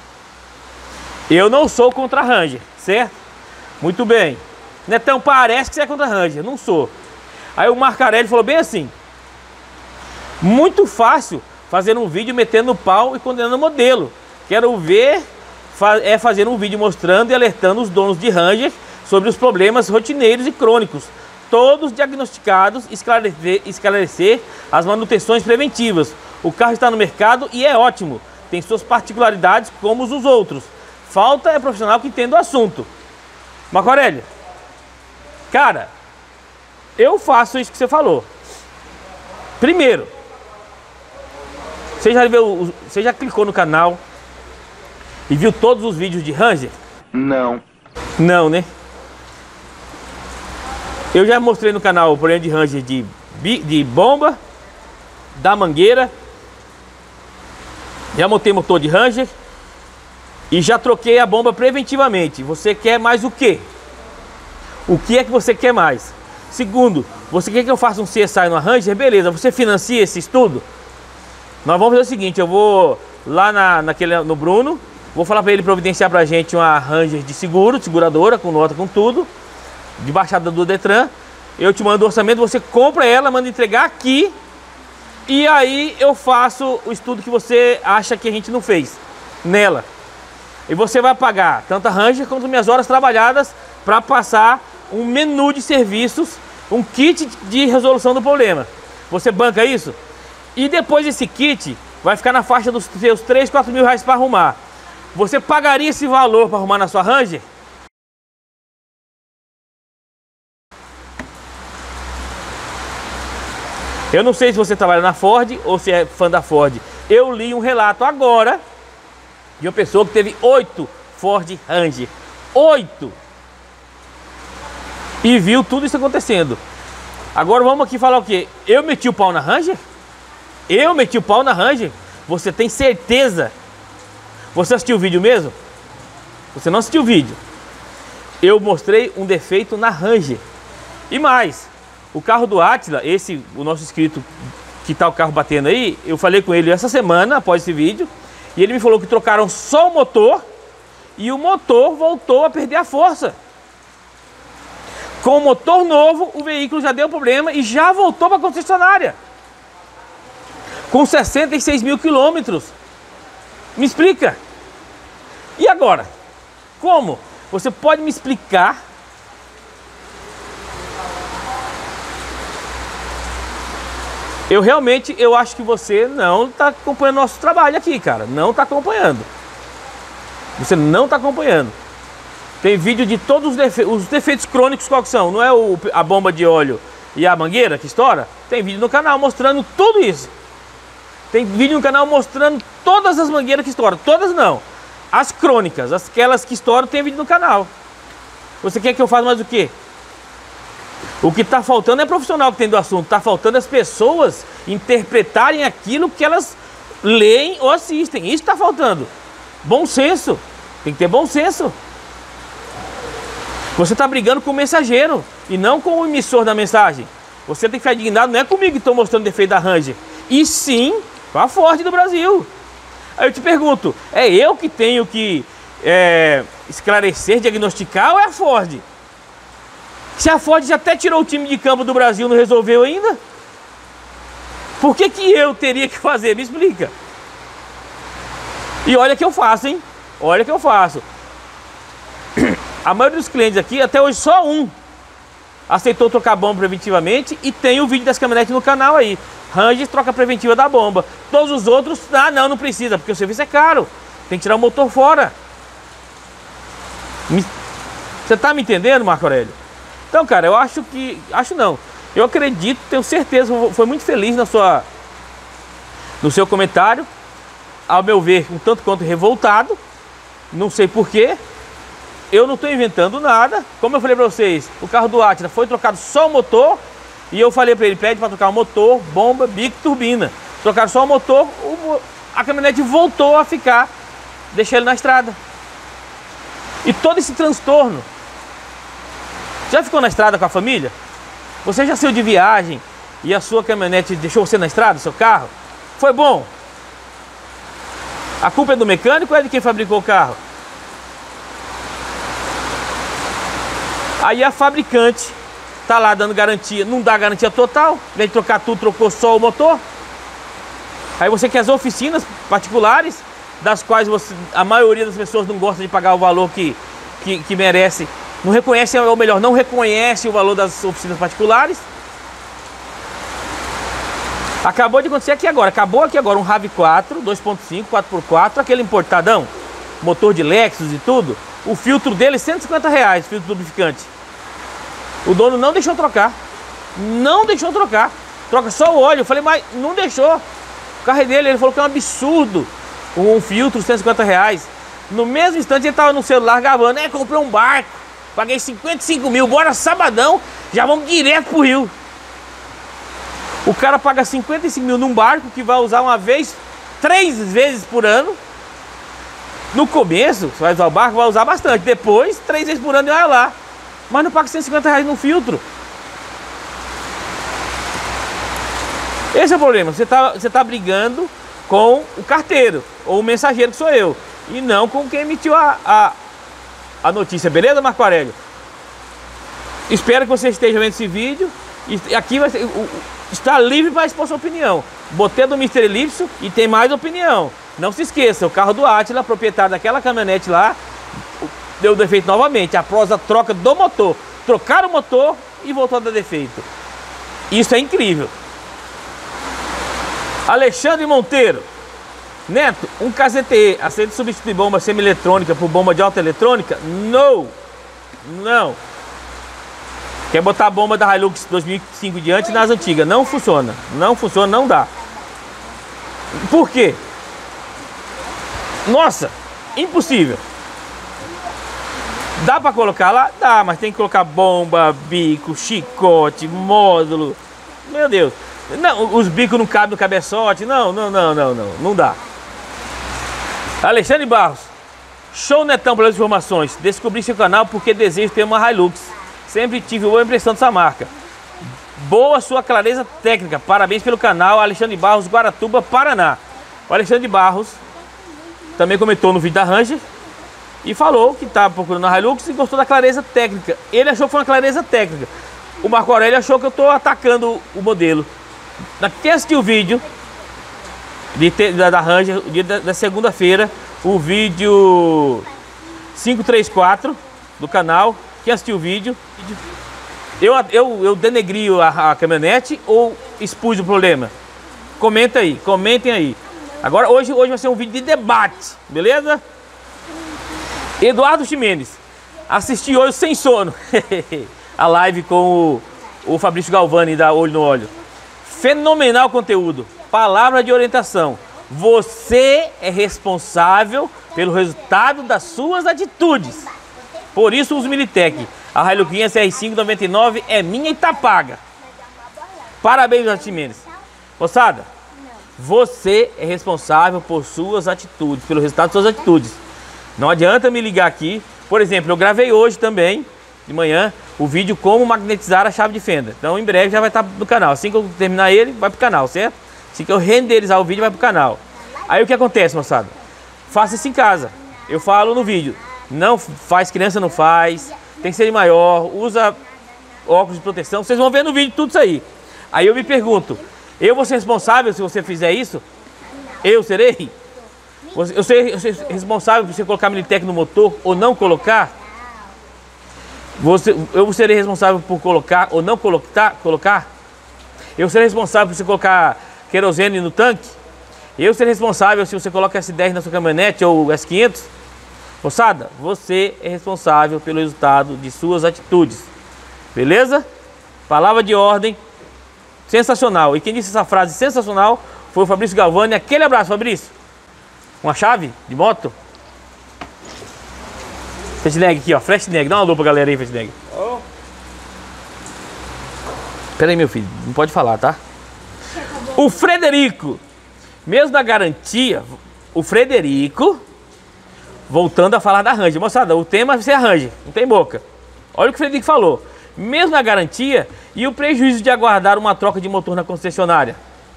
Eu não sou contra a Ranger, certo? Muito bem. Netão, parece que você é contra a Ranger. Não sou. Aí o Marcarelli falou bem assim: muito fácil fazer um vídeo metendo o pau e condenando o modelo. Quero ver fazer um vídeo mostrando e alertando os donos de Ranger sobre os problemas rotineiros e crônicos. Todos diagnosticados, esclarecer as manutenções preventivas. O carro está no mercado e é ótimo. Tem suas particularidades como os outros. Falta é profissional que entenda o assunto. Marco Aurélio, cara, eu faço isso que você falou. Primeiro, você já clicou no canal e viu todos os vídeos de Ranger? Não. Não, né? Eu já mostrei no canal o problema de Ranger de bomba, da mangueira. Já montei motor de Ranger e já troquei a bomba preventivamente. Você quer mais o quê? O que é que você quer mais? Segundo, você quer que eu faça um CSI no Ranger? Beleza, você financia esse estudo? Nós vamos fazer o seguinte, eu vou lá no Bruno, vou falar para ele providenciar pra gente uma Ranger de seguro, de seguradora, com nota, com tudo, de baixada do Detran. Eu te mando o orçamento, você compra ela, manda entregar aqui. E aí eu faço o estudo que você acha que a gente não fez nela. E você vai pagar tanto a Ranger quanto minhas horas trabalhadas para passar um menu de serviços, um kit de resolução do problema. Você banca isso? E depois esse kit vai ficar na faixa dos seus 3, 4 mil reais para arrumar. Você pagaria esse valor para arrumar na sua Ranger? Eu não sei se você trabalha na Ford ou se é fã da Ford. Eu li um relato agora de uma pessoa que teve 8 Ford Ranger. 8! E viu tudo isso acontecendo. Agora vamos aqui falar o quê? Eu meti o pau na Ranger? Eu meti o pau na Ranger? Você tem certeza? Você assistiu o vídeo mesmo? Você não assistiu o vídeo. Eu mostrei um defeito na Ranger. E mais, o carro do Átila, o nosso inscrito que tá o carro batendo aí, eu falei com ele essa semana, após esse vídeo, e ele me falou que trocaram só o motor e o motor voltou a perder a força. Com o motor novo, o veículo já deu problema e já voltou para a concessionária. Com 66 mil quilômetros. Me explica. E agora? Como? Você pode me explicar? Eu acho que você não está acompanhando nosso trabalho aqui, cara. Não está acompanhando. Você não está acompanhando. Tem vídeo de todos os defeitos crônicos, qual que são? Não é a bomba de óleo e a mangueira que estoura? Tem vídeo no canal mostrando tudo isso. Tem vídeo no canal mostrando todas as mangueiras que estouram. Todas não. As crônicas, aquelas que estouram, tem vídeo no canal. Você quer que eu faça mais o quê? O que está faltando é profissional que tem do assunto. Está faltando as pessoas interpretarem aquilo que elas leem ou assistem. Isso está faltando. Bom senso. Tem que ter bom senso. Você está brigando com o mensageiro e não com o emissor da mensagem. Você tem que ficar indignado, não é comigo que estou mostrando defeito da Ranger, e sim com a Ford do Brasil. Aí eu te pergunto, é eu que tenho que esclarecer, diagnosticar, ou é a Ford? Se a Ford já até tirou o time de campo do Brasil, não resolveu ainda? Por que eu teria que fazer? Me explica. E olha que eu faço, hein? Olha que eu faço. A maioria dos clientes aqui, até hoje só um aceitou trocar bomba preventivamente, e tem o vídeo das caminhonetes no canal aí. Ranger troca preventiva da bomba. Todos os outros, não precisa, porque o serviço é caro. Tem que tirar o motor fora. Você tá me entendendo, Marco Aurélio? Então, cara, eu acho que... Acho não. Eu acredito, tenho certeza, foi muito feliz no seu comentário. Ao meu ver, um tanto quanto revoltado. Não sei porquê. Eu não estou inventando nada. Como eu falei para vocês, o carro do Átila foi trocado só o motor. E eu falei para ele, pede para trocar o motor, bomba, bico e turbina. Trocaram só o motor, a caminhonete voltou a ficar. Deixei ele na estrada. E todo esse transtorno. Já ficou na estrada com a família? Você já saiu de viagem e a sua caminhonete deixou você na estrada, seu carro? Foi bom? A culpa é do mecânico ou é de quem fabricou o carro? Aí a fabricante tá lá dando garantia, não dá garantia total, em vez de trocar tudo, trocou só o motor. Aí você quer as oficinas particulares, das quais a maioria das pessoas não gosta de pagar o valor que merece, não reconhece, ou melhor, não reconhece o valor das oficinas particulares. Acabou de acontecer aqui agora, um RAV4, 2.5, 4x4, aquele importadão, motor de Lexus e tudo, o filtro dele R$150, filtro lubrificante. O dono não deixou trocar. Não deixou trocar. Troca só o óleo. Eu falei, mas não deixou. O carro dele, ele falou que é um absurdo. Um filtro, R$150. No mesmo instante, ele estava no celular gravando. Comprei um barco. Paguei 55 mil. Bora sabadão. Já vamos direto pro Rio. O cara paga 55 mil num barco que vai usar uma vez, 3 vezes por ano. No começo, você vai usar o barco, vai usar bastante. Depois, 3 vezes por ano e olha lá. Mas não paga R$150 no filtro. Esse é o problema. Você tá brigando com o carteiro, ou o mensageiro, que sou eu, e não com quem emitiu a notícia. Beleza, Marco Aurélio? Espero que você esteja vendo esse vídeo. E aqui está livre para expor sua opinião. Botei do Mr. Elipso e tem mais opinião. Não se esqueça, o carro do Átila, proprietário daquela caminhonete lá, deu defeito novamente. Após a troca do motor, trocaram o motor e voltou a dar defeito. Isso é incrível. Alexandre Monteiro: Neto, um KZTE aceita substituir bomba semi-eletrônica por bomba de alta eletrônica? Não. Não. Quer botar a bomba da Hilux 2005 diante nas antigas? Não funciona. Não funciona, não dá. Por quê? Nossa, impossível. Dá pra colocar lá? Dá, mas tem que colocar bomba, bico, chicote, módulo. Meu Deus. Não, os bicos não cabem no cabeçote. Não dá. Alexandre Barros: show, Netão, pelas informações. Descobri seu canal porque desejo ter uma Hilux. Sempre tive boa impressão dessa marca. Boa sua clareza técnica. Parabéns pelo canal. Alexandre Barros, Guaratuba, Paraná. O Alexandre Barros também comentou no vídeo da Ranger e falou que estava procurando a Hilux e gostou da clareza técnica. Ele achou que foi uma clareza técnica. O Marco Aurélio achou que eu estou atacando o modelo. Quem assistiu o vídeo da Ranger, dia da segunda-feira, o vídeo 534 do canal. Quem assistiu o vídeo, eu denegri a caminhonete ou expus o problema? Comenta aí, comentem aí. Agora, hoje vai ser um vídeo de debate, beleza? Eduardo Ximenes, assisti hoje sem sono a live com o Fabrício Galvani da Olho no Óleo. Fenomenal conteúdo, palavra de orientação. Você é responsável pelo resultado das suas atitudes. Por isso uso Militec. A Hilux 500 R5 99 é minha e tá paga. Parabéns, Eduardo Ximenes. Moçada, você é responsável por suas atitudes, pelo resultado de suas atitudes. Não adianta me ligar aqui. Por exemplo, eu gravei hoje também, de manhã, o vídeo como magnetizar a chave de fenda. Então, em breve já vai estar no canal. Assim que eu terminar ele, vai pro canal, certo? Assim que eu renderizar o vídeo, vai pro canal. Aí o que acontece, moçada? Faça isso em casa. Eu falo no vídeo. Não faz, criança não faz. Tem que ser de maior. Usa óculos de proteção. Vocês vão ver no vídeo tudo isso aí. Aí eu me pergunto, eu vou ser responsável se você fizer isso? Eu serei? Eu serei responsável por você colocar Militec no motor ou não colocar? Eu serei responsável por colocar ou não colocar? Eu serei responsável por você colocar querosene no tanque? Eu serei responsável se você coloca S10 na sua caminhonete ou S500? Moçada, você é responsável pelo resultado de suas atitudes. Beleza? Palavra de ordem. Sensacional. E quem disse essa frase sensacional foi o Fabrício Galvani. Aquele abraço, Fabrício. Uma chave de moto. Freshneg aqui, ó. Freshneg. Dá uma alô pra galera aí, Freshneg. Oh. Pera aí, meu filho. Não pode falar, tá? O Frederico. Mesmo na garantia, o Frederico... Voltando a falar da Ranger. Moçada, o tema vai ser a Ranger. Não tem boca. Olha o que o Frederico falou. Mesmo na garantia e o prejuízo de aguardar uma troca de motor na concessionária.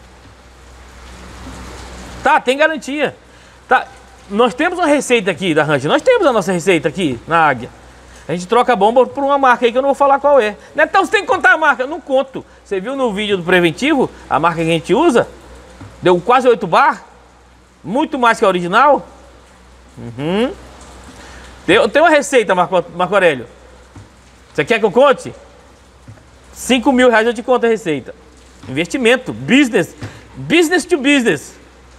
Tá, tem garantia. Tá, nós temos uma receita aqui da Ranger. Nós temos a nossa receita aqui na Águia. A gente troca a bomba por uma marca aí que eu não vou falar qual é. Então você tem que contar a marca. Eu não conto. Você viu no vídeo do preventivo a marca que a gente usa? Deu quase 8 bar. Muito mais que a original. Uhum. Eu tenho uma receita, Marco Aurélio. Você quer que eu conte? 5 mil reais eu te conto a receita. Investimento, business to business.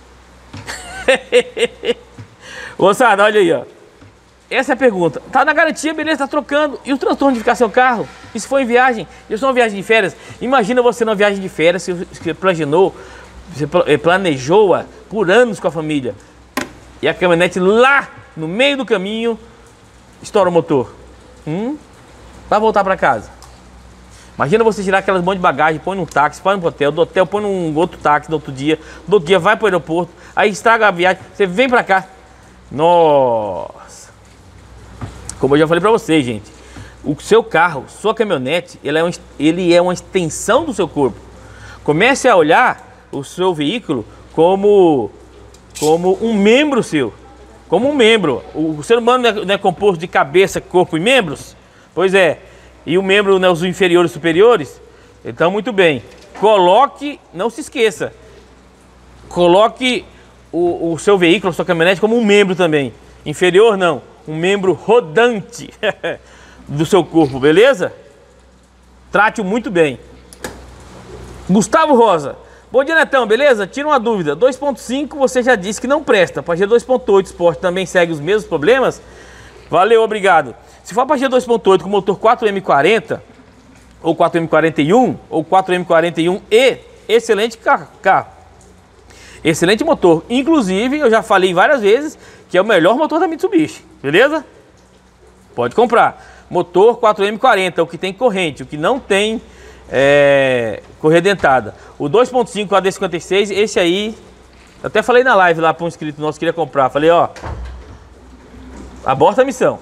Moçada, olha aí, ó. Essa é a pergunta. Tá na garantia, beleza, tá trocando. E o transtorno de ficar sem o carro? E se for em viagem? Eu sou uma viagem de férias. Imagina você numa viagem de férias, você planejou-a por anos com a família. E a caminhonete lá no meio do caminho estoura o motor. Vai voltar para casa. Imagina você tirar aquelas monte de bagagem, põe num táxi, põe no hotel, do hotel põe num outro táxi no outro dia vai para o aeroporto, aí estraga a viagem, você vem para cá. Nossa! Como eu já falei para vocês, gente, o seu carro, sua caminhonete, ele é uma extensão do seu corpo. Comece a olhar o seu veículo como um membro seu, como um membro. O ser humano não é composto de cabeça, corpo e membros? Pois é, e o membro, né, os inferiores e superiores? Então, muito bem, coloque, não se esqueça, coloque o seu veículo, a sua caminhonete como um membro também. Inferior não, um membro rodante do seu corpo, beleza? Trate-o muito bem. Gustavo Rosa. Bom dia, Netão, beleza? Tira uma dúvida. 2.5 você já disse que não presta. Pajero 2.8 Sport também segue os mesmos problemas? Valeu, obrigado. Se for a Pajero 2.8 com motor 4M40 ou 4M41 ou 4M41E, excelente carro. Excelente motor. Inclusive, eu já falei várias vezes que é o melhor motor da Mitsubishi, beleza? Pode comprar. Motor 4M40, o que tem corrente, o que não tem correia dentada. O 2.5 AD56, esse aí, eu até falei na live lá para um inscrito nosso que queria comprar. Falei, ó, aborta a missão.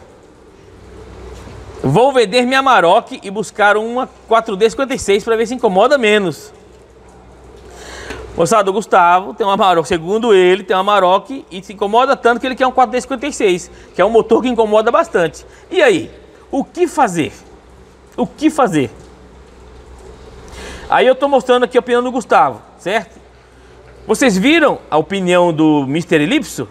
Vou vender minha Amarok e buscar uma 4D56 para ver se incomoda menos. Moçada, o Gustavo tem uma Amarok, segundo ele, tem uma Amarok e se incomoda tanto que ele quer um 4D56, que é um motor que incomoda bastante. E aí, o que fazer? O que fazer? Aí eu tô mostrando aqui a opinião do Gustavo, certo? Vocês viram a opinião do Mr. Elipso?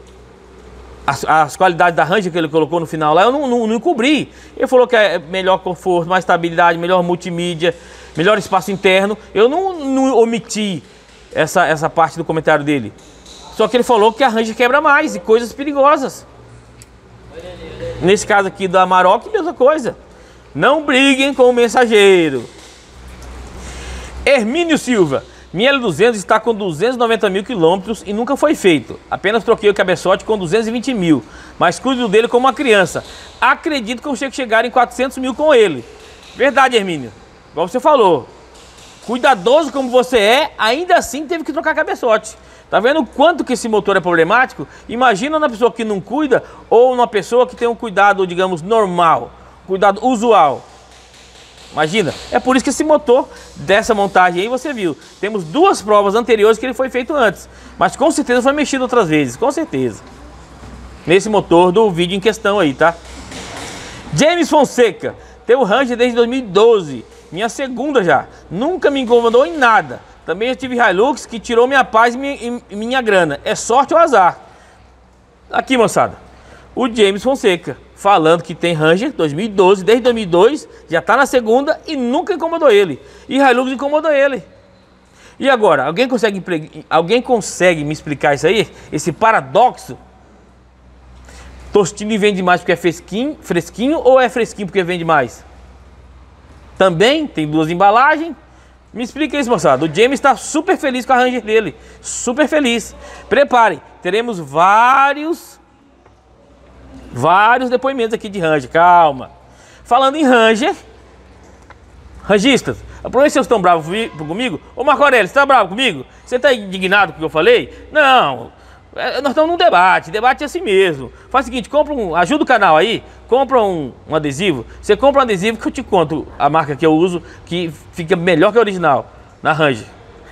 As qualidades da Ranger que ele colocou no final lá, eu não encobri. Ele falou que é melhor conforto, mais estabilidade, melhor multimídia, melhor espaço interno. Eu não omiti essa parte do comentário dele. Só que ele falou que a Ranger quebra mais e coisas perigosas. Nesse caso aqui da Amarok, mesma coisa. Não briguem com o mensageiro. Hermínio Silva. Minha L200 está com 290 mil quilômetros e nunca foi feito. Apenas troquei o cabeçote com 220 mil, mas cuido dele como uma criança. Acredito que eu chego a chegar em 400 mil com ele. Verdade, Hermínio. Igual você falou. Cuidadoso como você é, ainda assim teve que trocar cabeçote. Tá vendo o quanto que esse motor é problemático? Imagina uma pessoa que não cuida ou uma pessoa que tem um cuidado, digamos, normal. Cuidado usual. Imagina, é por isso que esse motor dessa montagem aí você viu. Temos duas provas anteriores que ele foi feito antes, mas com certeza foi mexido outras vezes, com certeza. Nesse motor do vídeo em questão aí, tá? James Fonseca, tem o Ranger desde 2012, minha segunda já. Nunca me incomodou em nada. Também já tive Hilux que tirou minha paz e minha grana. É sorte ou azar? Aqui, moçada, o James Fonseca. Falando que tem Ranger 2012, desde 2002, já está na segunda e nunca incomodou ele. E Hilux incomodou ele. E agora, alguém consegue me explicar isso aí? Esse paradoxo? Tostini vende mais porque é fresquinho ou é fresquinho porque vende mais? Também tem duas embalagens. Me explica isso, moçada. O James está super feliz com a Ranger dele. Super feliz. Prepare, teremos vários depoimentos aqui de Ranger, calma. Falando em Ranger, Rangistas, aproveita que vocês estão bravos comigo. Ô Marco Aurélio, você tá bravo comigo? Você tá indignado com o que eu falei? Não, nós estamos num debate é assim mesmo. Faz o seguinte, ajuda o canal aí, compra um adesivo. Você compra um adesivo que eu te conto a marca que eu uso, que fica melhor que a original, na Ranger.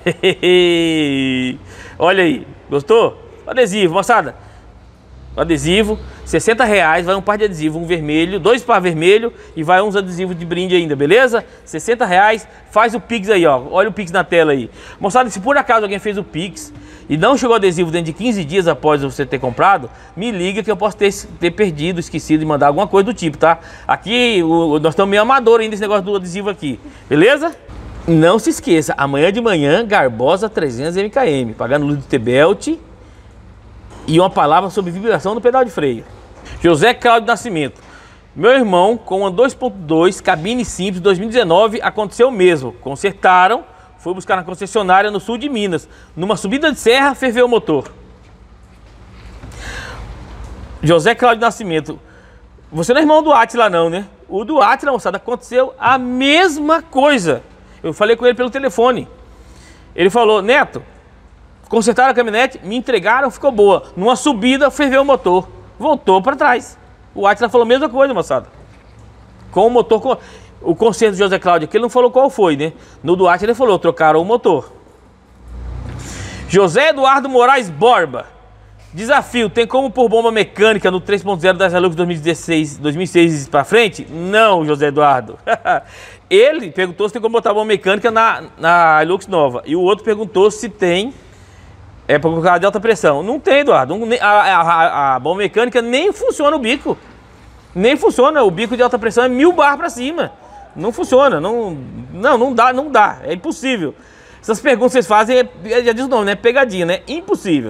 Olha aí, gostou? Adesivo, moçada. Adesivo, R$60, vai um par de adesivo, um vermelho, 2 par vermelho e vai uns adesivos de brinde ainda, beleza? R$60, faz o Pix aí, ó, olha o Pix na tela aí. Moçada, se por acaso alguém fez o Pix e não chegou adesivo dentro de 15 dias após você ter comprado, me liga que eu posso ter perdido, esquecido de mandar alguma coisa do tipo, tá? Aqui, nós estamos meio amador ainda esse negócio do adesivo aqui, beleza? Não se esqueça, amanhã de manhã, Garbosa 300 MKM, pagando luz do T-Belt. E uma palavra sobre vibração no pedal de freio. José Cláudio Nascimento. Meu irmão, com uma 2.2, cabine simples, 2019, aconteceu o mesmo. Consertaram, foi buscar na concessionária no sul de Minas. Numa subida de serra, ferveu o motor. José Cláudio Nascimento. Você não é irmão do Átila não, né? O do Átila, moçada, aconteceu a mesma coisa. Eu falei com ele pelo telefone. Ele falou, Neto, consertaram a caminhonete, me entregaram, ficou boa. Numa subida, ferveu o motor. Voltou para trás. O Átila falou a mesma coisa, moçada. Com o motor... O conserto do José Cláudio aqui, ele não falou qual foi, né? No do Átila ele falou, trocaram o motor. José Eduardo Moraes Borba. Desafio, tem como pôr bomba mecânica no 3.0 da Hilux 2006 para frente? Não, José Eduardo. Ele perguntou se tem como botar bomba mecânica na Hilux nova. E o outro perguntou se tem... É para colocar de alta pressão. Não tem, Eduardo. A bomba mecânica nem funciona o bico. Nem funciona. O bico de alta pressão é 1000 bar para cima. Não funciona. Não dá. É impossível. Essas perguntas que vocês fazem, já diz o nome, né? Pegadinha, né? Impossível.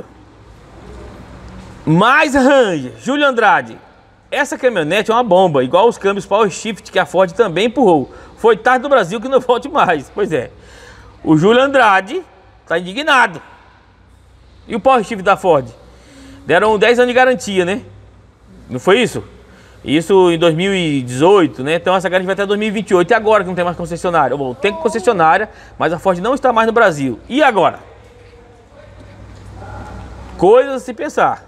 Mais Ranger. Júlio Andrade. Essa caminhonete é uma bomba. Igual os câmbios Power Shift que a Ford também empurrou. Foi tarde no Brasil que não volte mais. Pois é. O Júlio Andrade está indignado. E o Power Shift da Ford? Deram 10 anos de garantia, né? Não foi isso? Isso em 2018, né? Então essa garantia vai até 2028. E agora que não tem mais concessionária? Bom, tem concessionária, mas a Ford não está mais no Brasil. E agora? Coisas a se pensar.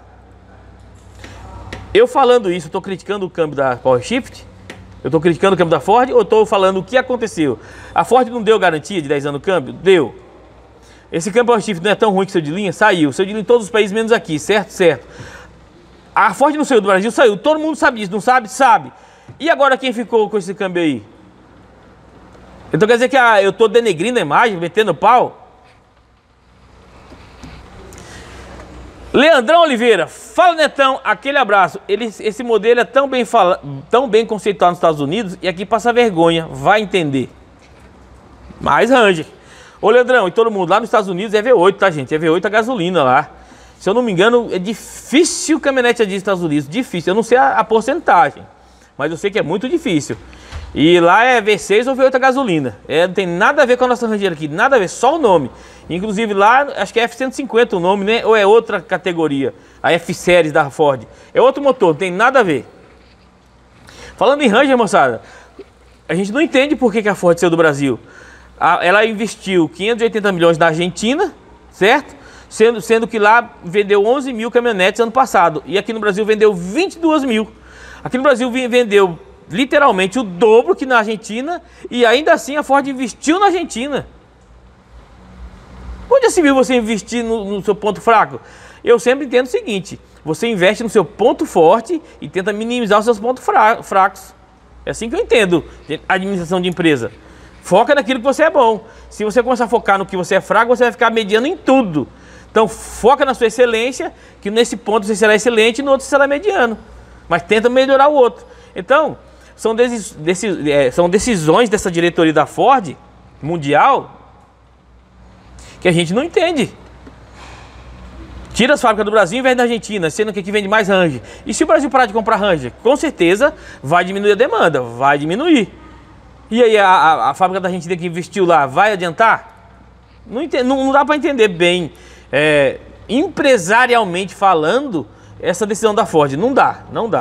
Eu falando isso, estou criticando o câmbio da Power Shift? Eu estou criticando o câmbio da Ford ou estou falando o que aconteceu? A Ford não deu garantia de 10 anos no câmbio? Deu. Esse câmbio Power Shift não é tão ruim que seu de linha? Saiu. Seu de linha em todos os países, menos aqui, certo? Certo. A Ford não saiu do Brasil? Saiu. Todo mundo sabe disso, não sabe? Sabe. E agora quem ficou com esse câmbio aí? Então quer dizer que eu estou denegrindo a imagem, metendo pau? Leandrão Oliveira, fala Netão, aquele abraço. Esse modelo é tão bem conceituado nos Estados Unidos e aqui passa vergonha, vai entender. Mais Ranger. Ô Leandrão, e todo mundo, lá nos Estados Unidos é V8, tá gente? É V8 a gasolina lá. Se eu não me engano, é difícil caminhonete dos Estados Unidos, difícil. Eu não sei a porcentagem, mas eu sei que é muito difícil. E lá é V6 ou V8 a gasolina. Não tem nada a ver com a nossa Ranger aqui, nada a ver, só o nome. Inclusive lá, acho que é F-150 o nome, né? Ou é outra categoria, a F-Series da Ford. É outro motor, não tem nada a ver. Falando em Ranger, moçada, a gente não entende por que a Ford saiu do Brasil. Ela investiu 580 milhões na Argentina, certo? Sendo que lá vendeu 11 mil caminhonetes ano passado. E aqui no Brasil vendeu 22 mil. Aqui no Brasil vendeu literalmente o dobro que na Argentina. E ainda assim a Ford investiu na Argentina. Onde já se viu você investir no seu ponto fraco? Eu sempre entendo o seguinte: você investe no seu ponto forte e tenta minimizar os seus pontos fracos. É assim que eu entendo a administração de empresa. Foca naquilo que você é bom. Se você começar a focar no que você é fraco, você vai ficar mediano em tudo. Então foca na sua excelência, que nesse ponto você será excelente e no outro você será mediano. Mas tenta melhorar o outro. Então, são decisões dessa diretoria da Ford mundial que a gente não entende. Tira as fábricas do Brasil e investe na Argentina, sendo que aqui vende mais Ranger. E se o Brasil parar de comprar Ranger, com certeza vai diminuir a demanda, vai diminuir. E aí a fábrica da Argentina que investiu lá vai adiantar? Não dá para entender bem, empresarialmente falando, essa decisão da Ford. Não dá.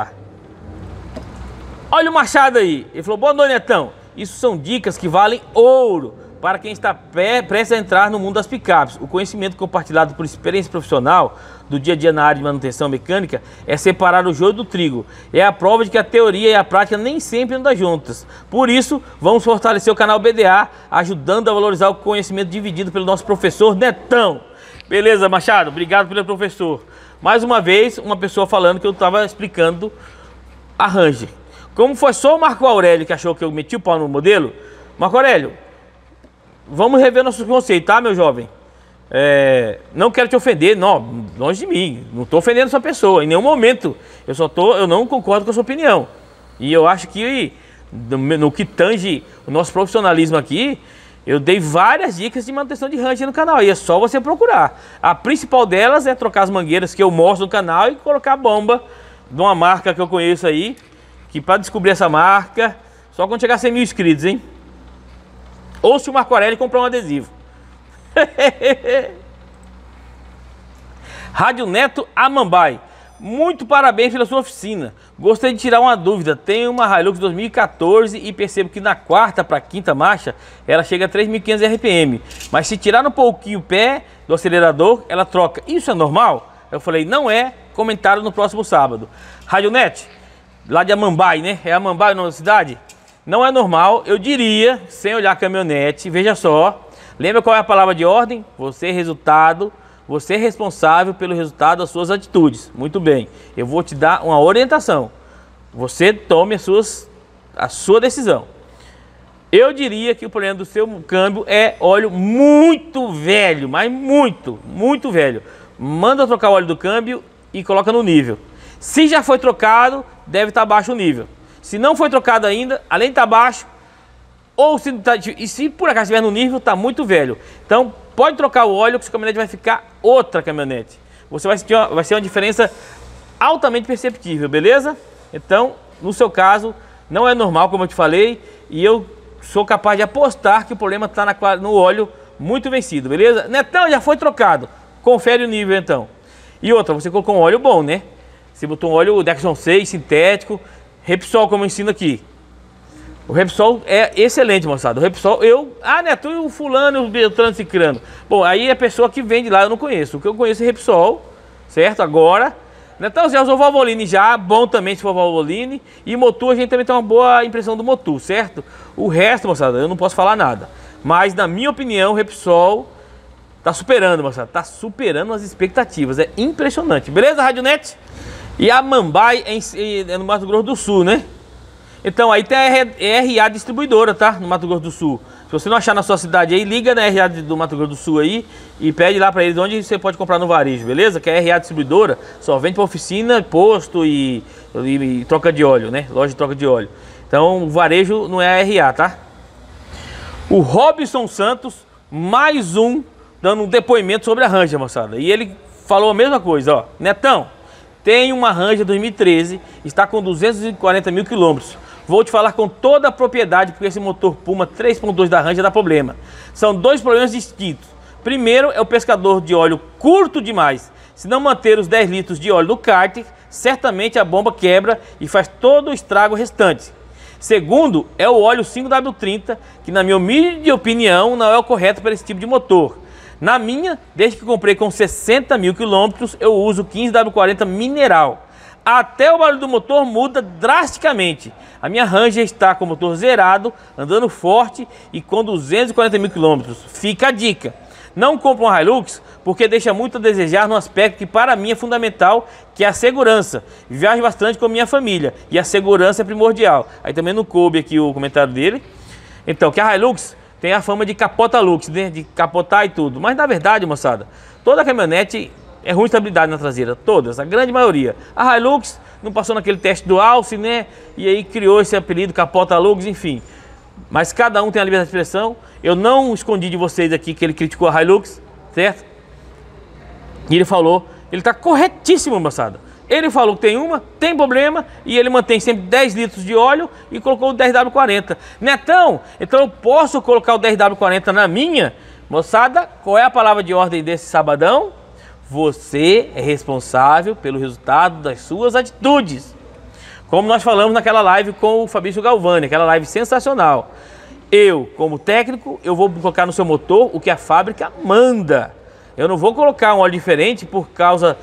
Olha o Machado aí, ele falou: boa noite, Netão. Isso são dicas que valem ouro para quem está prestes a entrar no mundo das picapes. O conhecimento compartilhado por experiência profissional do dia a dia na área de manutenção mecânica é separar o joio do trigo. É a prova de que a teoria e a prática nem sempre andam juntas. Por isso, vamos fortalecer o canal BDA, ajudando a valorizar o conhecimento dividido pelo nosso professor Netão. Beleza, Machado? Obrigado pelo professor. Mais uma vez, uma pessoa falando que eu estava explicando a Ranger. Como foi só o Marco Aurélio que achou que eu meti o pau no modelo, Marco Aurélio, vamos rever nossos conceitos, tá, meu jovem? Não quero te ofender, não, longe de mim. Não estou ofendendo sua pessoa, em nenhum momento. Eu não concordo com a sua opinião. E eu acho que, no que tange o nosso profissionalismo aqui, eu dei várias dicas de manutenção de Ranger no canal. E é só você procurar. A principal delas é trocar as mangueiras que eu mostro no canal e colocar a bomba de uma marca que eu conheço aí. Que para descobrir essa marca, só quando chegar a 100 mil inscritos, hein? Ou se o Marco Aurélio comprar um adesivo. Rádio Neto Amambai, muito parabéns pela sua oficina. Gostaria de tirar uma dúvida. Tenho uma Hilux 2014 e percebo que na quarta para quinta marcha ela chega a 3.500 RPM. Mas se tirar um pouquinho o pé do acelerador, ela troca. Isso é normal? Eu falei: não é. Comentário no próximo sábado. Rádio Net, lá de Amambai, né? É Amambai o nome da cidade? Não é normal, eu diria, sem olhar a caminhonete. Veja só, lembra qual é a palavra de ordem? Você é resultado, você é responsável pelo resultado das suas atitudes. Muito bem, eu vou te dar uma orientação. Você tome a sua decisão. Eu diria que o problema do seu câmbio é óleo muito velho, mas muito velho. Manda trocar o óleo do câmbio e coloca no nível. Se já foi trocado, deve estar baixo o nível. Se não foi trocado ainda, além de estar baixo, ou se por acaso estiver no nível, está muito velho. Então, pode trocar o óleo que sua caminhonete vai ficar outra caminhonete. Você vai ser uma diferença altamente perceptível, beleza? Então, no seu caso, não é normal, como eu te falei, e eu sou capaz de apostar que o problema está no óleo muito vencido, beleza? Netão, já foi trocado. Confere o nível, então. E outra, você colocou um óleo bom, né? Você botou um óleo Dexon 6, sintético, Repsol, como eu ensino aqui. O Repsol é excelente, moçada. O Repsol, Neto, e o fulano, o Beltrano, Cicrano. Bom, aí é a pessoa que vende lá, eu não conheço. O que eu conheço é Repsol, certo? Agora, Netão, já usou Valvoline já, bom também se for Valvoline. E Motul, a gente também tem uma boa impressão do Motul, certo? O resto, moçada, eu não posso falar nada. Mas, na minha opinião, o Repsol tá superando, moçada. Tá superando as expectativas. É impressionante. Beleza, Rádio Net? E a Amambai é no Mato Grosso do Sul, né? Então aí tem a RA Distribuidora, tá? No Mato Grosso do Sul. Se você não achar na sua cidade aí, liga na RA do Mato Grosso do Sul aí e pede lá para eles onde você pode comprar no varejo, beleza? Que a RA distribuidora só vende para oficina, posto e troca de óleo, né? Loja de troca de óleo. Então o varejo não é a RA, tá? O Robson Santos, mais um, dando um depoimento sobre a Ranger, moçada. E ele falou a mesma coisa, ó. Netão, tem uma Ranger 2013, está com 240 mil quilômetros. Vou te falar com toda a propriedade, porque esse motor Puma 3.2 da Ranger dá problema. São dois problemas distintos. Primeiro é o pescador de óleo curto demais. Se não manter os 10 litros de óleo no kart, certamente a bomba quebra e faz todo o estrago restante. Segundo é o óleo 5W30, que na minha humilde opinião não é o correto para esse tipo de motor. Na minha, desde que comprei com 60 mil quilômetros, eu uso 15W40 mineral. Até o barulho do motor muda drasticamente. A minha Ranger está com o motor zerado, andando forte e com 240 mil quilômetros. Fica a dica. Não compre um Hilux porque deixa muito a desejar no aspecto que para mim é fundamental, que é a segurança. Viajo bastante com a minha família e a segurança é primordial. Aí também não coube aqui o comentário dele. Então, que a Hilux tem a fama de capota Lux, né? De capotar e tudo. Mas na verdade, moçada, toda caminhonete é ruim estabilidade na traseira, todas, a grande maioria. A Hilux não passou naquele teste do Alce, né? E aí criou esse apelido, capota Lux, enfim. Mas cada um tem a liberdade de expressão. Eu não escondi de vocês aqui que ele criticou a Hilux, certo? E ele falou, ele tá corretíssimo, moçada. Ele falou que tem uma, tem problema, e ele mantém sempre 10 litros de óleo e colocou o 10W40. Netão, então eu posso colocar o 10W40 na minha? Moçada, qual é a palavra de ordem desse sabadão? Você é responsável pelo resultado das suas atitudes. Como nós falamos naquela live com o Fabrício Galvani, aquela live sensacional. Eu, como técnico, eu vou colocar no seu motor o que a fábrica manda. Eu não vou colocar um óleo diferente por causa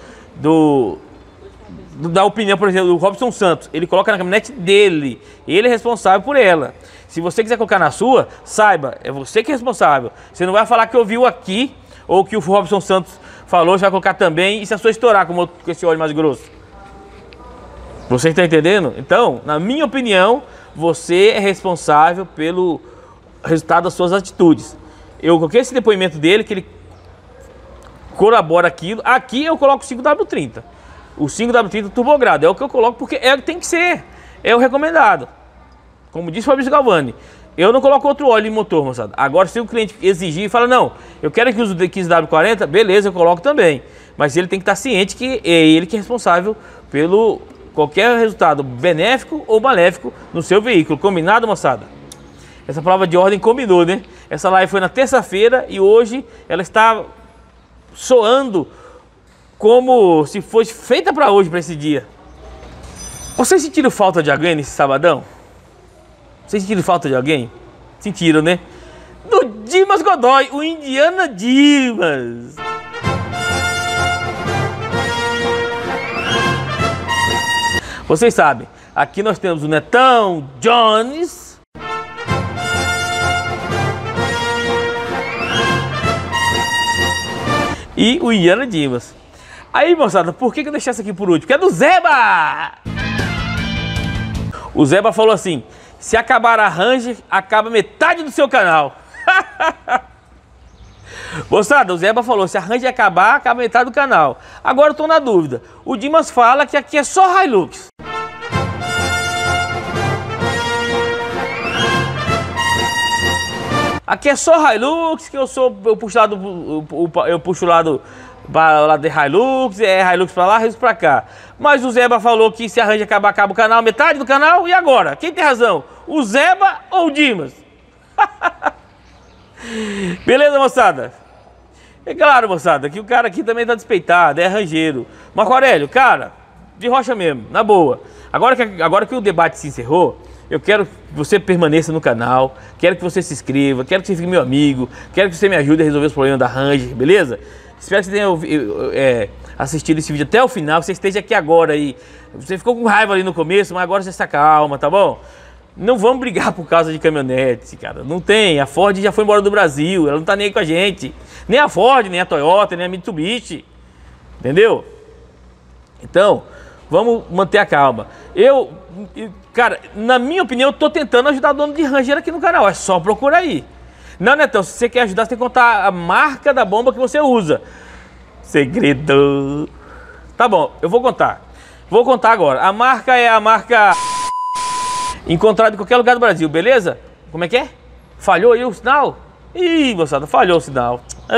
da opinião, por exemplo, do Robson Santos. Ele coloca na caminhonete dele. Ele é responsável por ela. Se você quiser colocar na sua, saiba, é você que é responsável. Você não vai falar que ouviu aqui ou que o Robson Santos falou, já vai colocar também, e se a sua estourar com esse óleo mais grosso? Você está entendendo? Então, na minha opinião, você é responsável pelo resultado das suas atitudes. Eu coloquei esse depoimento dele, que ele corrobora aquilo. Aqui eu coloco o 5W30. O 5W30 turbogrado é o que eu coloco porque é o que tem que ser. É o recomendado. Como disse o Fabrício Galvani. Eu não coloco outro óleo em motor, moçada. Agora, se o cliente exigir e fala, não, eu quero que use o 15W40, beleza, eu coloco também. Mas ele tem que estar ciente que é ele que é responsável pelo qualquer resultado benéfico ou maléfico no seu veículo. Combinado, moçada? Essa palavra de ordem combinou, né? Essa live foi na terça-feira e hoje ela está soando como se fosse feita para hoje, para esse dia. Vocês sentiram falta de alguém nesse sabadão? Vocês sentiram falta de alguém? Sentiram, né? Do Dimas Godoy, o Indiana Dimas. Vocês sabem, aqui nós temos o Netão Jones. E o Indiana Dimas. Aí, moçada, por que eu deixei essa aqui por último? Porque é do Zeba! O Zeba falou assim, se acabar a Ranger, acaba metade do seu canal. Moçada, o Zeba falou, se a Ranger acabar, acaba metade do canal. Agora eu tô na dúvida. O Dimas fala que aqui é só Hilux. Aqui é só Hilux, que eu puxo lado de Hilux, é Hilux pra lá, Hilux pra cá. Mas o Zeba falou que se a Ranger acabar, acaba o canal, metade do canal, e agora? Quem tem razão? O Zeba ou o Dimas? Beleza, moçada? É claro, moçada, que o cara aqui também tá despeitado, é rangeiro. Marco Aurélio, cara, de rocha mesmo, na boa. Agora que o debate se encerrou, eu quero que você permaneça no canal, quero que você se inscreva, quero que você fique meu amigo, quero que você me ajude a resolver os problemas da Ranger, beleza? Espero que você tenha assistido esse vídeo até o final, que você esteja aqui agora aí. Você ficou com raiva ali no começo, mas agora você está calma, tá bom? Não vamos brigar por causa de caminhonete, cara. Não tem, a Ford já foi embora do Brasil, ela não tá nem aí com a gente. Nem a Ford, nem a Toyota, nem a Mitsubishi. Entendeu? Então, vamos manter a calma. Cara, na minha opinião, eu tô tentando ajudar o dono de Ranger aqui no canal. É só procurar aí. Não, Netão, se você quer ajudar, você tem que contar a marca da bomba que você usa. Segredo. Tá bom, eu vou contar. Vou contar agora. A marca é a marca encontrada em qualquer lugar do Brasil, beleza? Como é que é? Falhou aí o sinal? Ih, moçada, falhou o sinal.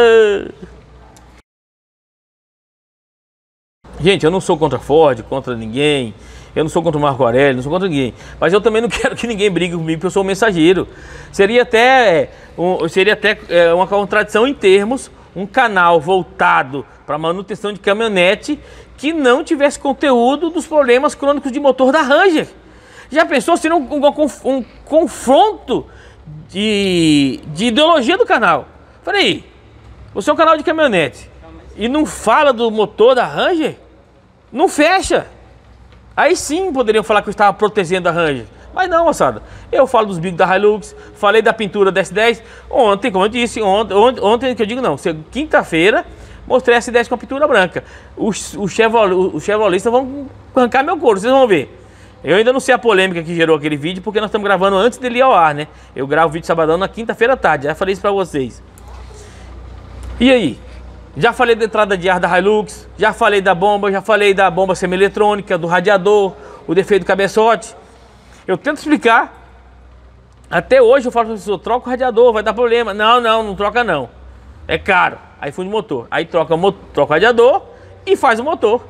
Gente, eu não sou contra a Ford, contra ninguém. Eu não sou contra o Marco Aurélio, não sou contra ninguém. Mas eu também não quero que ninguém brigue comigo, porque eu sou um mensageiro. Seria até uma contradição em termos, um canal voltado para manutenção de caminhonete que não tivesse conteúdo dos problemas crônicos de motor da Ranger. Já pensou se um confronto de ideologia do canal? Peraí, você é um canal de caminhonete e não fala do motor da Ranger? Não fecha. Aí sim poderiam falar que eu estava protegendo a Ranger. Mas não, moçada. Eu falo dos bicos da Hilux, falei da pintura da S10. Ontem, como eu disse, ontem que eu digo não, quinta-feira, mostrei a S10 com a pintura branca. Os chevrolistas vão arrancar meu couro, vocês vão ver. Eu ainda não sei a polêmica que gerou aquele vídeo, porque nós estamos gravando antes dele ir ao ar, né? Eu gravo o vídeo sabadão na quinta-feira à tarde, já falei isso pra vocês. E aí? Já falei da entrada de ar da Hilux, já falei da bomba semi-eletrônica, do radiador, o defeito do cabeçote. Eu tento explicar. Até hoje eu falo para a pessoa, troca o radiador, vai dar problema. Não troca não. É caro. Aí funde motor. Aí troca o radiador e faz o motor.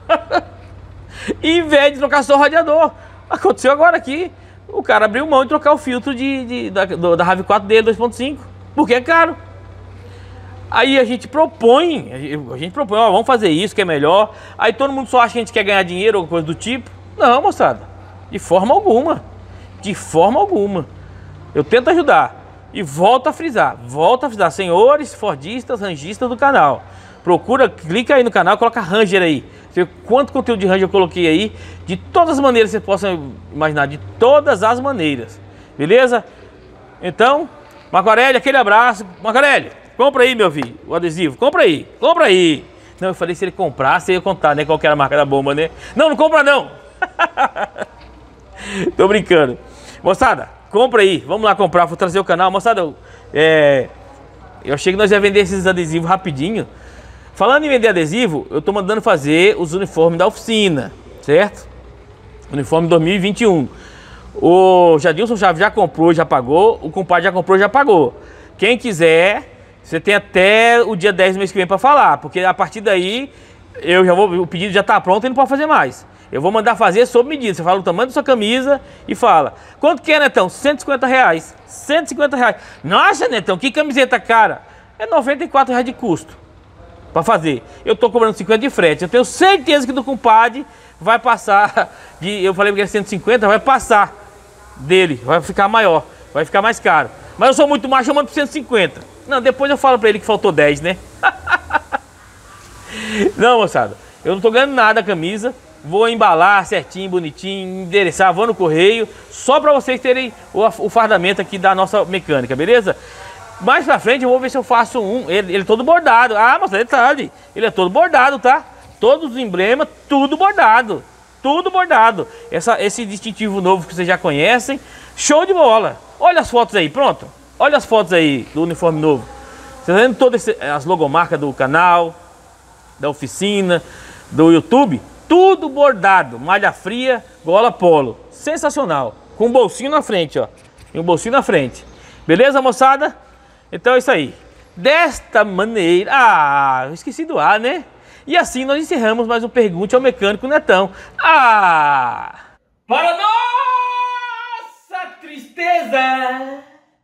Em vez de trocar só o radiador. Aconteceu agora aqui. O cara abriu mão de trocar o filtro da RAV4 dele, 2.5. Porque é caro. Aí a gente propõe, ó, vamos fazer isso que é melhor. Aí todo mundo só acha que a gente quer ganhar dinheiro ou coisa do tipo. Não, moçada, de forma alguma. De forma alguma. Eu tento ajudar. E volto a frisar, senhores fordistas, rangistas do canal. Procura, clica aí no canal, coloca Ranger aí. Você vê quanto conteúdo de Ranger eu coloquei aí. De todas as maneiras que você possa imaginar, de todas as maneiras. Beleza? Então, Marco Aurélio, aquele abraço. Marco Aurélio, compra aí, meu filho, o adesivo. Compra aí. Não, eu falei se ele comprasse, eu ia contar, né, qual que era a marca da bomba, né? Não compra não. Tô brincando. Moçada, compra aí. Vamos lá comprar, vou trazer o canal. Moçada, eu achei que nós ia vender esses adesivos rapidinho. Falando em vender adesivo, eu tô mandando fazer os uniformes da oficina, certo? Uniforme 2021. O Jadilson Chaves já comprou, já pagou. O compadre já comprou, já pagou. Quem quiser... Você tem até o dia 10 do mês que vem para falar, porque a partir daí o pedido já está pronto e não pode fazer mais. Eu vou mandar fazer sob medida. Você fala o tamanho da sua camisa e fala. Quanto que é, Netão? R$150. R$150. Nossa, Netão, que camiseta cara. É R$94 de custo para fazer. Eu estou cobrando 50 de frete. Eu tenho certeza que do compadre vai passar eu falei que era 150, vai passar dele, vai ficar maior, vai ficar mais caro. Mas eu sou muito macho, eu mando por 150. Não, depois eu falo pra ele que faltou 10, né? Não, moçada, eu não tô ganhando nada a camisa. Vou embalar certinho, bonitinho, endereçar, vou no correio. Só pra vocês terem o fardamento aqui da nossa mecânica, beleza? Mais pra frente eu vou ver se eu faço ele é todo bordado. Ah, moçada, detalhe, ele é todo bordado, tá? Todos os emblemas, tudo bordado. Tudo bordado. Esse distintivo novo que vocês já conhecem. Show de bola. Olha as fotos aí, pronto. Olha as fotos aí do uniforme novo. Você tá vendo todas as logomarcas do canal, da oficina, do YouTube? Tudo bordado, malha fria, gola polo. Sensacional. Com um bolsinho na frente, ó. E um bolsinho na frente. Beleza, moçada? Então é isso aí. Desta maneira... Ah, eu esqueci do A, né? E assim nós encerramos mais um Pergunte ao Mecânico Netão. Ah! Para nossa tristeza!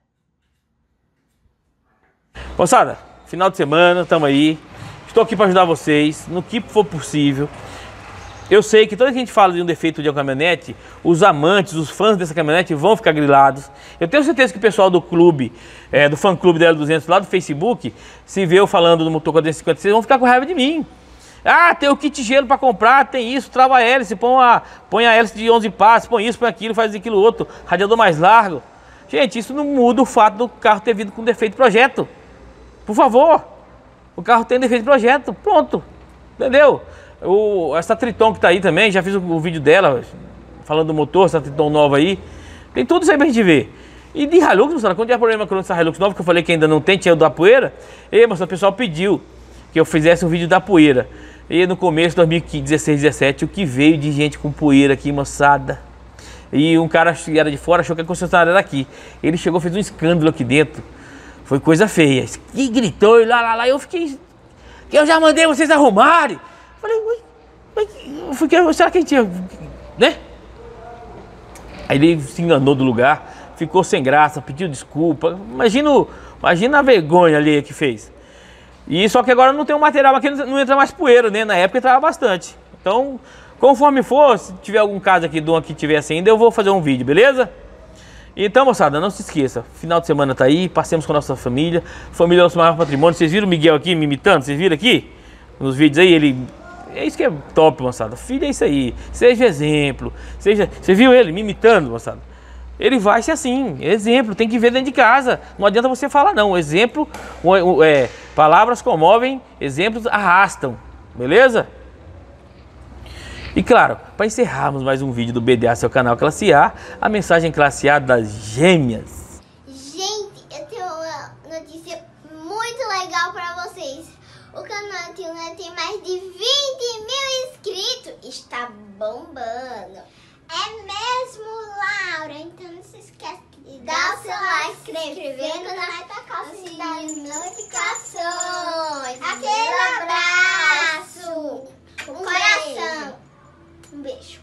Moçada, final de semana, tamo aí. Estou aqui para ajudar vocês no que for possível. Eu sei que toda vez que a gente fala de um defeito de uma caminhonete, os amantes, os fãs dessa caminhonete vão ficar grilados. Eu tenho certeza que o pessoal do clube, do fã-clube da L200 lá do Facebook, se vê eu falando do motor 456, vão ficar com raiva de mim. Ah, tem o kit gelo para comprar, tem isso, trava a hélice, põe a hélice de 11 passos, põe isso, põe aquilo, faz aquilo outro, radiador mais largo. Gente, isso não muda o fato do carro ter vindo com defeito de projeto. Por favor, o carro tem defeito de projeto, pronto, entendeu? Essa Triton que tá aí também, já fiz o vídeo dela, falando do motor, essa Triton nova aí, tem tudo isso aí pra gente ver. E de Hilux, moçada, quando tiver problema com essa Hilux nova, que eu falei que ainda não tem, tinha o da poeira, e moçada, o pessoal pediu que eu fizesse um vídeo da poeira. E no começo de 2016, 2017, o que veio de gente com poeira aqui, moçada. E um cara que era de fora achou que a concessionária era aqui. Ele chegou, fez um escândalo aqui dentro. Foi coisa feia. E gritou e lá. Eu fiquei... Eu já mandei vocês arrumarem. Falei, será que a gente tinha... Né? Aí ele se enganou do lugar, ficou sem graça, pediu desculpa. Imagina a vergonha ali que fez. E só que agora não tem um material aqui, não entra mais poeira, né? Na época entrava bastante. Então, conforme for, se tiver algum caso aqui de uma que tivesse ainda, eu vou fazer um vídeo, beleza? Então, moçada, não se esqueça, final de semana tá aí, passemos com a nossa família. Família é o nosso maior patrimônio. Vocês viram o Miguel aqui me imitando? Vocês viram aqui? Nos vídeos aí, ele... É isso que é top, moçada. Filho é isso aí. Seja exemplo. Você viu ele me imitando, moçada? Ele vai ser assim, exemplo, tem que ver dentro de casa. Não adianta você falar não, exemplo, palavras comovem, exemplos arrastam, beleza? E claro, para encerrarmos mais um vídeo do BDA, seu canal Classe A, a mensagem Classe A das gêmeas. Gente, eu tenho uma notícia muito legal para vocês. O canal tem mais de 20 mil inscritos, está bombando. É mesmo, Laura? Então não se esquece de dar o seu like, se inscrever no canal e tocar o sininho de notificações. Aquele abraço com coração. Um beijo.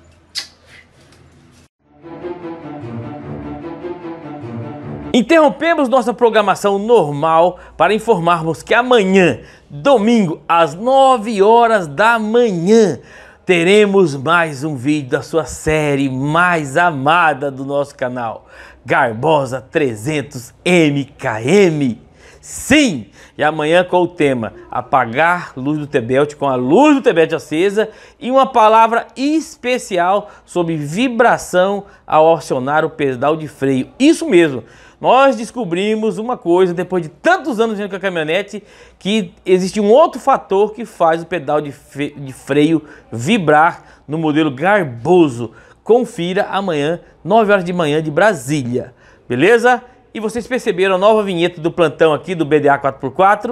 Interrompemos nossa programação normal para informarmos que amanhã, domingo, às 9 horas da manhã, teremos mais um vídeo da sua série mais amada do nosso canal, Garbosa 300 MKM. Sim! E amanhã com o tema Apagar luz do Tebelt, com a luz do Tebelt acesa e uma palavra especial sobre vibração ao acionar o pedal de freio. Isso mesmo! Nós descobrimos uma coisa, depois de tantos anos indo com a caminhonete, que existe um outro fator que faz o pedal de freio vibrar no modelo Garboso. Confira amanhã, 9 horas de manhã de Brasília, beleza? E vocês perceberam a nova vinheta do plantão aqui do BDA 4x4?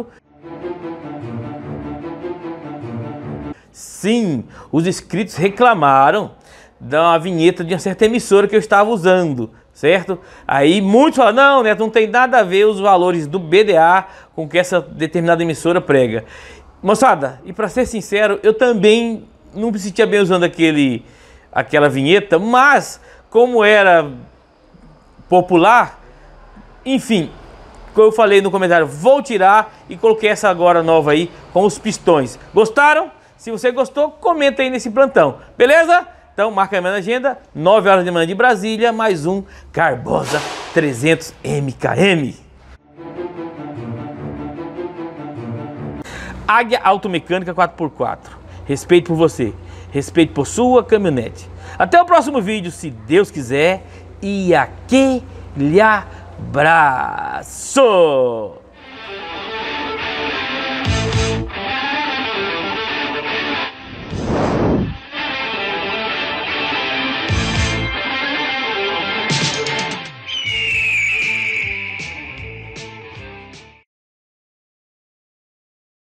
Sim, os inscritos reclamaram da vinheta de uma certa emissora que eu estava usando, certo? Aí muitos falam, não, Neto, não tem nada a ver os valores do BDA com o que essa determinada emissora prega. Moçada, e para ser sincero, eu também não me sentia bem usando aquela vinheta, mas como era popular, enfim, como eu falei no comentário, vou tirar e coloquei essa agora nova aí com os pistões. Gostaram? Se você gostou, comenta aí nesse plantão, beleza? Então marca aí na agenda, 9 horas de manhã de Brasília, mais um Garbosa 300 MKM. Águia Automecânica 4x4. Respeito por você, respeito por sua caminhonete. Até o próximo vídeo, se Deus quiser, e aquele abraço!